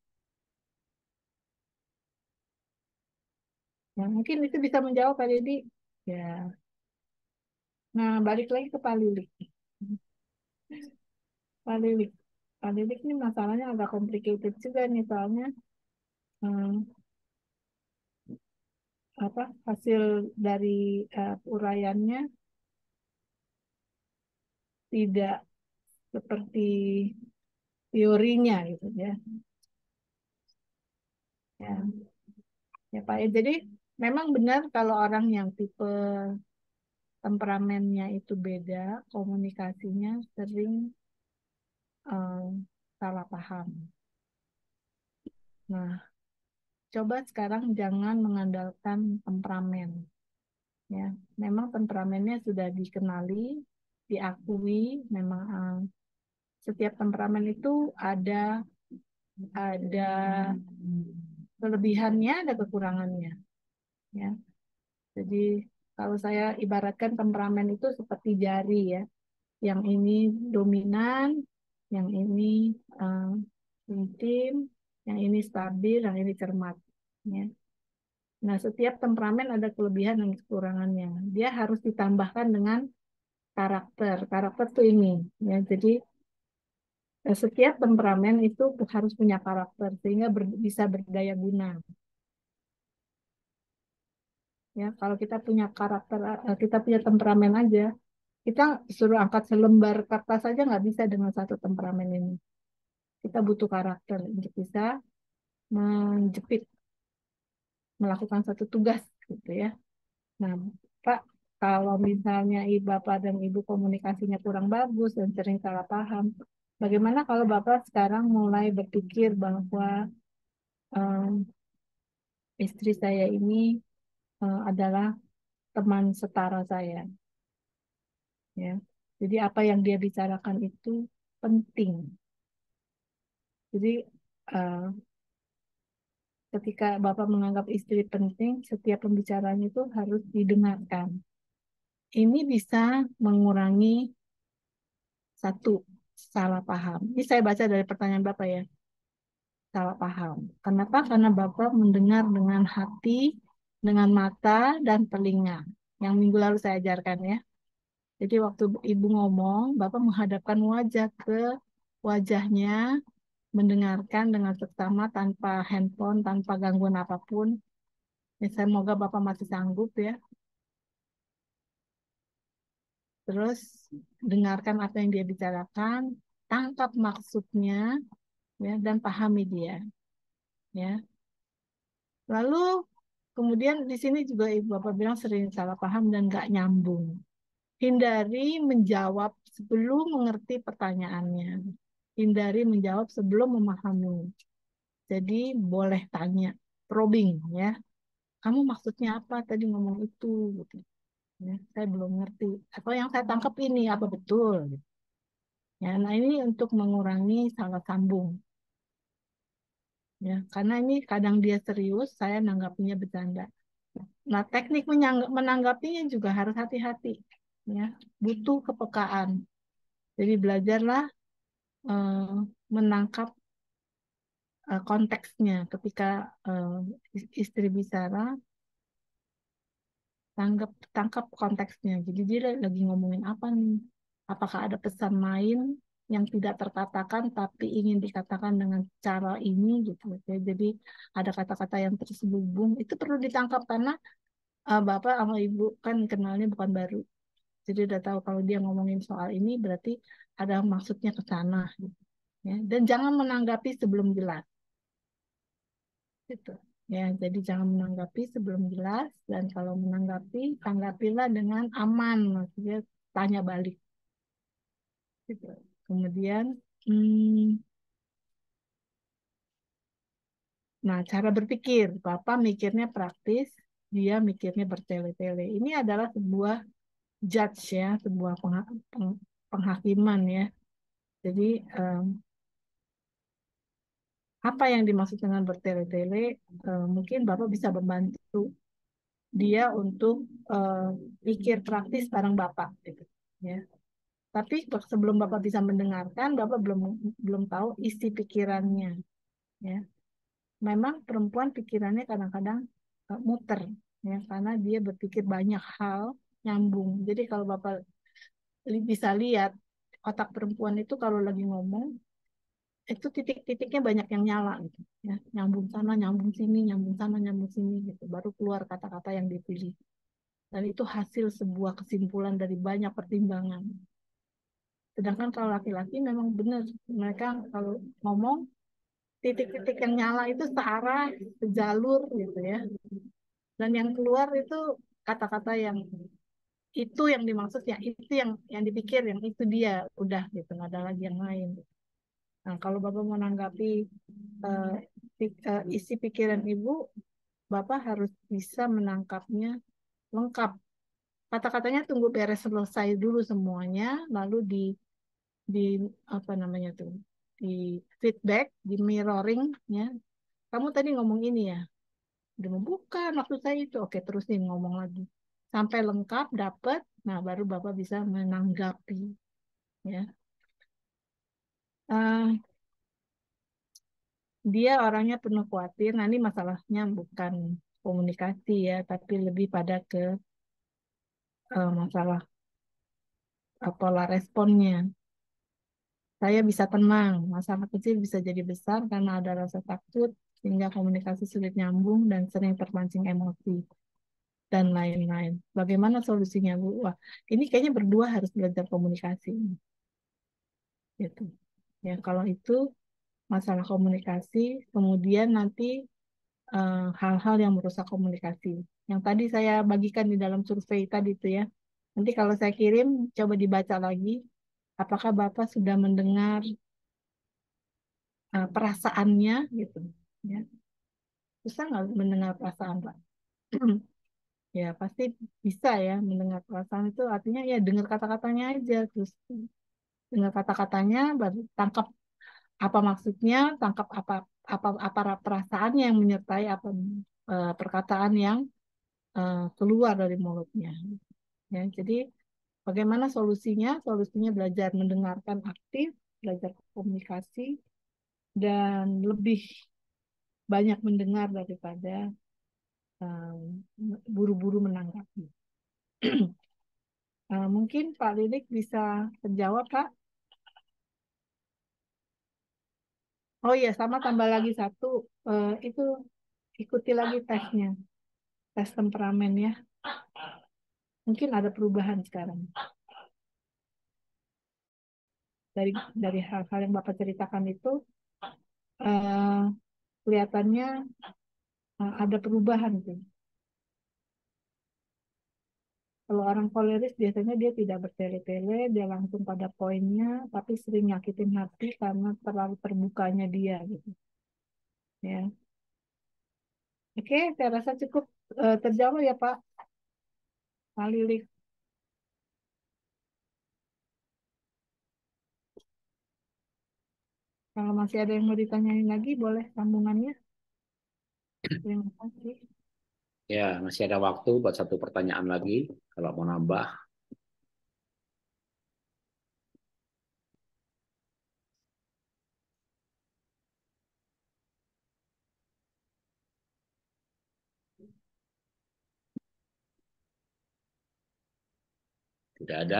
Ya, mungkin itu bisa menjawab Pak Deddy. Ya, nah balik lagi ke Pak Lili. Pak Lilik. Pak Lilik ini masalahnya agak complicated juga nih soalnya hmm, apa hasil dari uh, uraiannya tidak seperti teorinya gitu ya. Ya, ya Pak. Ya, jadi memang benar kalau orang yang tipe temperamennya itu beda, komunikasinya sering um, salah paham. Nah, coba sekarang jangan mengandalkan temperamen. Ya, memang temperamennya sudah dikenali, diakui. Memang uh, setiap temperamen itu ada ada kelebihannya, ada kekurangannya. Ya, jadi kalau saya ibaratkan temperamen itu seperti jari ya. Yang ini dominan, yang ini uh, intim, yang ini stabil, yang ini cermat. Ya. Nah, setiap temperamen ada kelebihan dan kekurangannya. Dia harus ditambahkan dengan karakter. Karakter tuh ini. Ya, jadi eh, setiap temperamen itu harus punya karakter sehingga ber- bisa berdaya guna. Ya, kalau kita punya karakter, eh, kita punya temperamen aja, kita suruh angkat selembar kertas saja nggak bisa dengan satu temperamen ini. Kita butuh karakter untuk bisa menjepit, melakukan satu tugas gitu ya. Nah, Pak, kalau misalnya ibu Bapak dan Ibu komunikasinya kurang bagus dan sering salah paham, bagaimana kalau Bapak sekarang mulai berpikir bahwa em, istri saya ini eh, adalah teman setara saya, ya. Jadi apa yang dia bicarakan itu penting. Jadi eh, ketika Bapak menganggap istri penting, setiap pembicaraan itu harus didengarkan. Ini bisa mengurangi satu salah paham. Ini saya baca dari pertanyaan Bapak ya, salah paham. Kenapa? Karena Bapak mendengar dengan hati, dengan mata, dan telinga. Yang minggu lalu saya ajarkan ya. Jadi waktu Ibu ngomong, Bapak menghadapkan wajah ke wajahnya, mendengarkan dengan seksama tanpa handphone, tanpa gangguan apapun. Ya, semoga Bapak masih sanggup ya. Terus dengarkan apa yang dia bicarakan, tangkap maksudnya, ya, dan pahami dia. Ya. Lalu kemudian di sini juga Ibu Bapak bilang sering salah paham dan nggak nyambung. Hindari menjawab sebelum mengerti pertanyaannya. Hindari menjawab sebelum memahami. Jadi boleh tanya, probing ya. Kamu maksudnya apa tadi ngomong itu? Gitu. Ya, saya belum ngerti. Atau yang saya tangkap ini apa betul? Ya, nah ini untuk mengurangi salah sambung. Ya, karena ini kadang dia serius, saya nanggapinya bercanda. Nah, teknik menyang- menanggapinya juga harus hati-hati, ya. Butuh kepekaan. Jadi belajarlah eh, menangkap eh, konteksnya ketika eh, istri bicara, tanggap tangkap konteksnya. Jadi dia lagi ngomongin apa nih? Apakah ada pesan lain yang tidak terkatakan tapi ingin dikatakan dengan cara ini gitu ya. Jadi ada kata-kata yang terselubung itu perlu ditangkap karena eh, Bapak sama Ibu kan kenalnya bukan baru. Jadi udah tahu kalau dia ngomongin soal ini berarti ada maksudnya ke sana gitu, ya. Dan jangan menanggapi sebelum jelas gitu. Ya, jadi jangan menanggapi sebelum jelas dan kalau menanggapi tanggapilah dengan aman, maksudnya tanya balik gitu. Kemudian hmm, nah cara berpikir, Bapak mikirnya praktis, dia mikirnya bertele-tele. Ini adalah sebuah judge ya, sebuah pengha- peng- penghakiman ya. Jadi em, apa yang dimaksud dengan bertele-tele? Eh, mungkin Bapak bisa membantu dia untuk eh, pikir praktis bareng Bapak, gitu, ya. Tapi sebelum Bapak bisa mendengarkan, Bapak belum belum tahu isi pikirannya, ya. Memang perempuan pikirannya kadang-kadang eh, muter, ya, karena dia berpikir banyak hal nyambung. Jadi kalau Bapak li- bisa lihat otak perempuan itu kalau lagi ngomong itu titik-titiknya banyak yang nyala gitu ya, nyambung sana nyambung sini nyambung sana nyambung sini gitu, baru keluar kata-kata yang dipilih, dan itu hasil sebuah kesimpulan dari banyak pertimbangan. Sedangkan kalau laki-laki memang benar, mereka kalau ngomong titik-titik yang nyala itu searah, sejalur gitu ya, dan yang keluar itu kata-kata yang itu yang dimaksud ya, itu yang yang dipikir, yang itu dia udah gitu, nggak ada lagi yang lain. Nah, kalau Bapak mau menanggapi uh, isi pikiran Ibu, Bapak harus bisa menangkapnya lengkap. Kata-katanya tunggu beres selesai dulu semuanya, lalu di di apa namanya tuh, di feedback, di mirroring ya. Kamu tadi ngomong ini ya, udah bukan maksud saya itu. Oke, terusin ngomong lagi sampai lengkap dapet. Nah, baru Bapak bisa menanggapi ya. Uh, dia orangnya penuh khawatir. Nah, ini masalahnya bukan komunikasi ya, tapi lebih pada ke uh, masalah uh, pola responnya. Saya bisa tenang, masalah kecil bisa jadi besar karena ada rasa takut, sehingga komunikasi sulit nyambung dan sering terpancing emosi dan lain-lain. Bagaimana solusinya, Bu? Wah, ini kayaknya berdua harus belajar komunikasi, gitu. Ya, kalau itu masalah komunikasi, kemudian nanti eh, hal-hal yang merusak komunikasi. Yang tadi saya bagikan di dalam survei tadi itu ya. Nanti kalau saya kirim, coba dibaca lagi. Apakah Bapak sudah mendengar eh, perasaannya gitu? Ya, susah nggak mendengar perasaan, Pak? Ya pasti bisa ya mendengar perasaan itu, artinya ya dengar kata-katanya aja, terus dengar kata-katanya, baru tangkap apa maksudnya, tangkap apa apa apa perasaannya yang menyertai apa eh, perkataan yang eh, keluar dari mulutnya. Ya, jadi bagaimana solusinya? Solusinya belajar mendengarkan aktif, belajar komunikasi, dan lebih banyak mendengar daripada um, buru-buru menanggapi. Uh, mungkin Pak Lilik bisa terjawab, Pak. Oh iya, sama tambah lagi satu, uh, itu ikuti lagi tesnya, tes temperamen ya. Mungkin ada perubahan sekarang dari dari hal-hal yang Bapak ceritakan itu, uh, kelihatannya uh, ada perubahan tuh. Kalau orang koleris biasanya dia tidak bertele-tele, dia langsung pada poinnya, tapi sering nyakitin hati karena terlalu terbukanya dia gitu. Ya, oke, saya rasa cukup eh, terjawab ya Pak Pak Lilik. Kalau masih ada yang mau ditanyain lagi, boleh sambungannya. Terima kasih. Ya, masih ada waktu buat satu pertanyaan lagi kalau mau nambah. Tidak ada,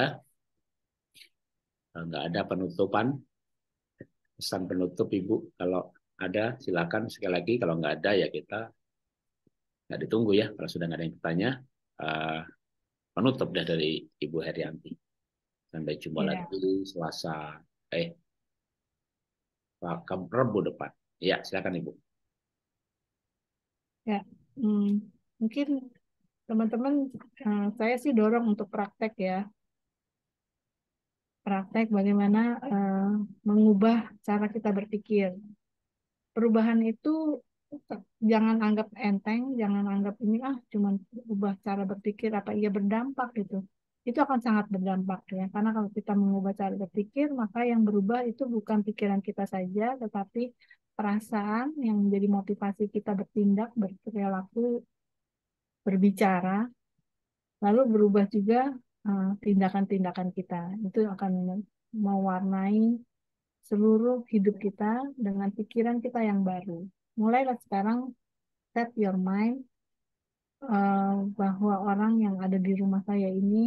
nggak ada penutupan, pesan penutup Ibu. Kalau ada, silakan sekali lagi. Kalau nggak ada, ya kita nggak ditunggu ya. Kalau sudah nggak ada yang bertanya, uh, penutup dah dari Ibu Herianti. Sampai jumpa Ya, lagi Selasa, eh, Rabu depan. Ya, silakan Ibu. ya. Hmm, mungkin teman-teman, eh, saya sih dorong untuk praktek ya. Praktek bagaimana eh, mengubah cara kita berpikir. Perubahan itu jangan anggap enteng, jangan anggap ini ah cuman ubah cara berpikir apa iya berdampak gitu. Itu akan sangat berdampak ya, karena kalau kita mengubah cara berpikir, maka yang berubah itu bukan pikiran kita saja, tetapi perasaan yang menjadi motivasi kita bertindak, berperilaku, berbicara, lalu berubah juga eh, tindakan-tindakan kita. Itu akan mewarnai seluruh hidup kita dengan pikiran kita yang baru. Mulailah sekarang set your mind eh, bahwa orang yang ada di rumah saya ini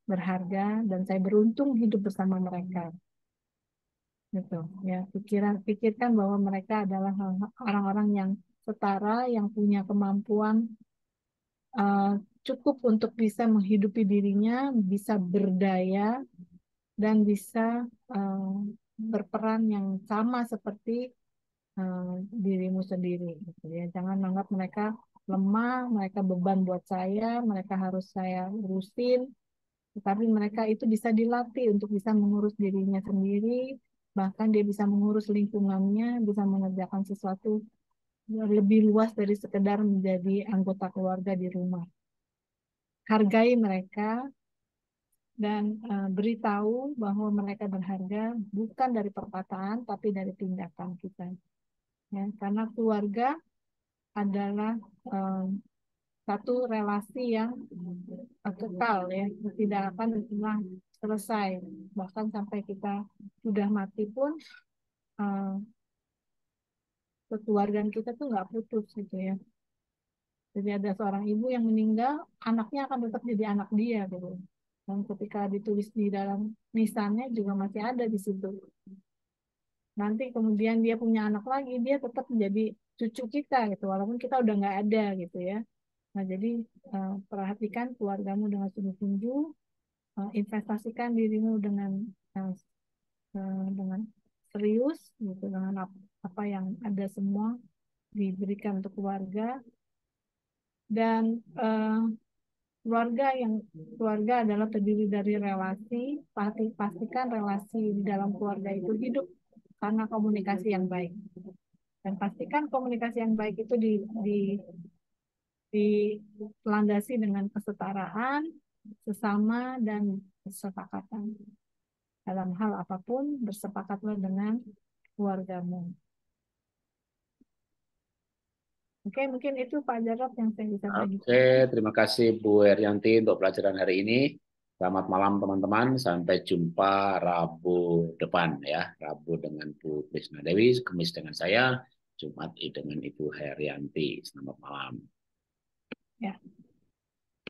berharga, dan saya beruntung hidup bersama mereka. Gitu, ya. Pikiran, pikirkan bahwa mereka adalah orang-orang yang setara, yang punya kemampuan uh, cukup untuk bisa menghidupi dirinya, bisa berdaya, dan bisa uh, berperan yang sama seperti uh, dirimu sendiri. Gitu ya. Jangan anggap mereka lemah, mereka beban buat saya, mereka harus saya urusin, tetapi mereka itu bisa dilatih untuk bisa mengurus dirinya sendiri, bahkan dia bisa mengurus lingkungannya, bisa mengerjakan sesuatu yang lebih luas dari sekedar menjadi anggota keluarga di rumah. Hargai mereka dan uh, beritahu bahwa mereka berharga bukan dari perkataan tapi dari tindakan kita. Ya, karena keluarga adalah um, satu relasi yang uh, kekal, ya, tidak akan pernah selesai, bahkan sampai kita sudah mati pun uh, kekeluargaan kita tuh nggak putus gitu ya. Jadi ada seorang ibu yang meninggal, anaknya akan tetap jadi anak dia gitu. Dan ketika ditulis di dalam nisannya juga masih ada di situ. Nanti kemudian dia punya anak lagi, dia tetap menjadi cucu kita gitu, walaupun kita udah nggak ada gitu ya. Nah jadi uh, perhatikan keluargamu dengan sungguh-sungguh, uh, investasikan dirimu dengan uh, uh, dengan serius gitu, dengan apa, apa yang ada semua diberikan untuk keluarga. Dan uh, keluarga yang keluarga adalah terdiri dari relasi, pasti pastikan relasi di dalam keluarga itu hidup karena komunikasi yang baik. Dan pastikan komunikasi yang baik itu di, di, dilandasi dengan kesetaraan, sesama, dan kesepakatan. Dalam hal apapun, bersepakatlah dengan keluargamu. Oke, mungkin itu Pak Jarot yang saya bisa bagi. Oke, terima kasih Bu Herianti untuk pelajaran hari ini. Selamat malam teman-teman, sampai jumpa Rabu depan ya. Rabu dengan Bu Krisna Dewi, Kamis dengan saya, Jumat dengan Ibu Herianti. Selamat malam. Ya.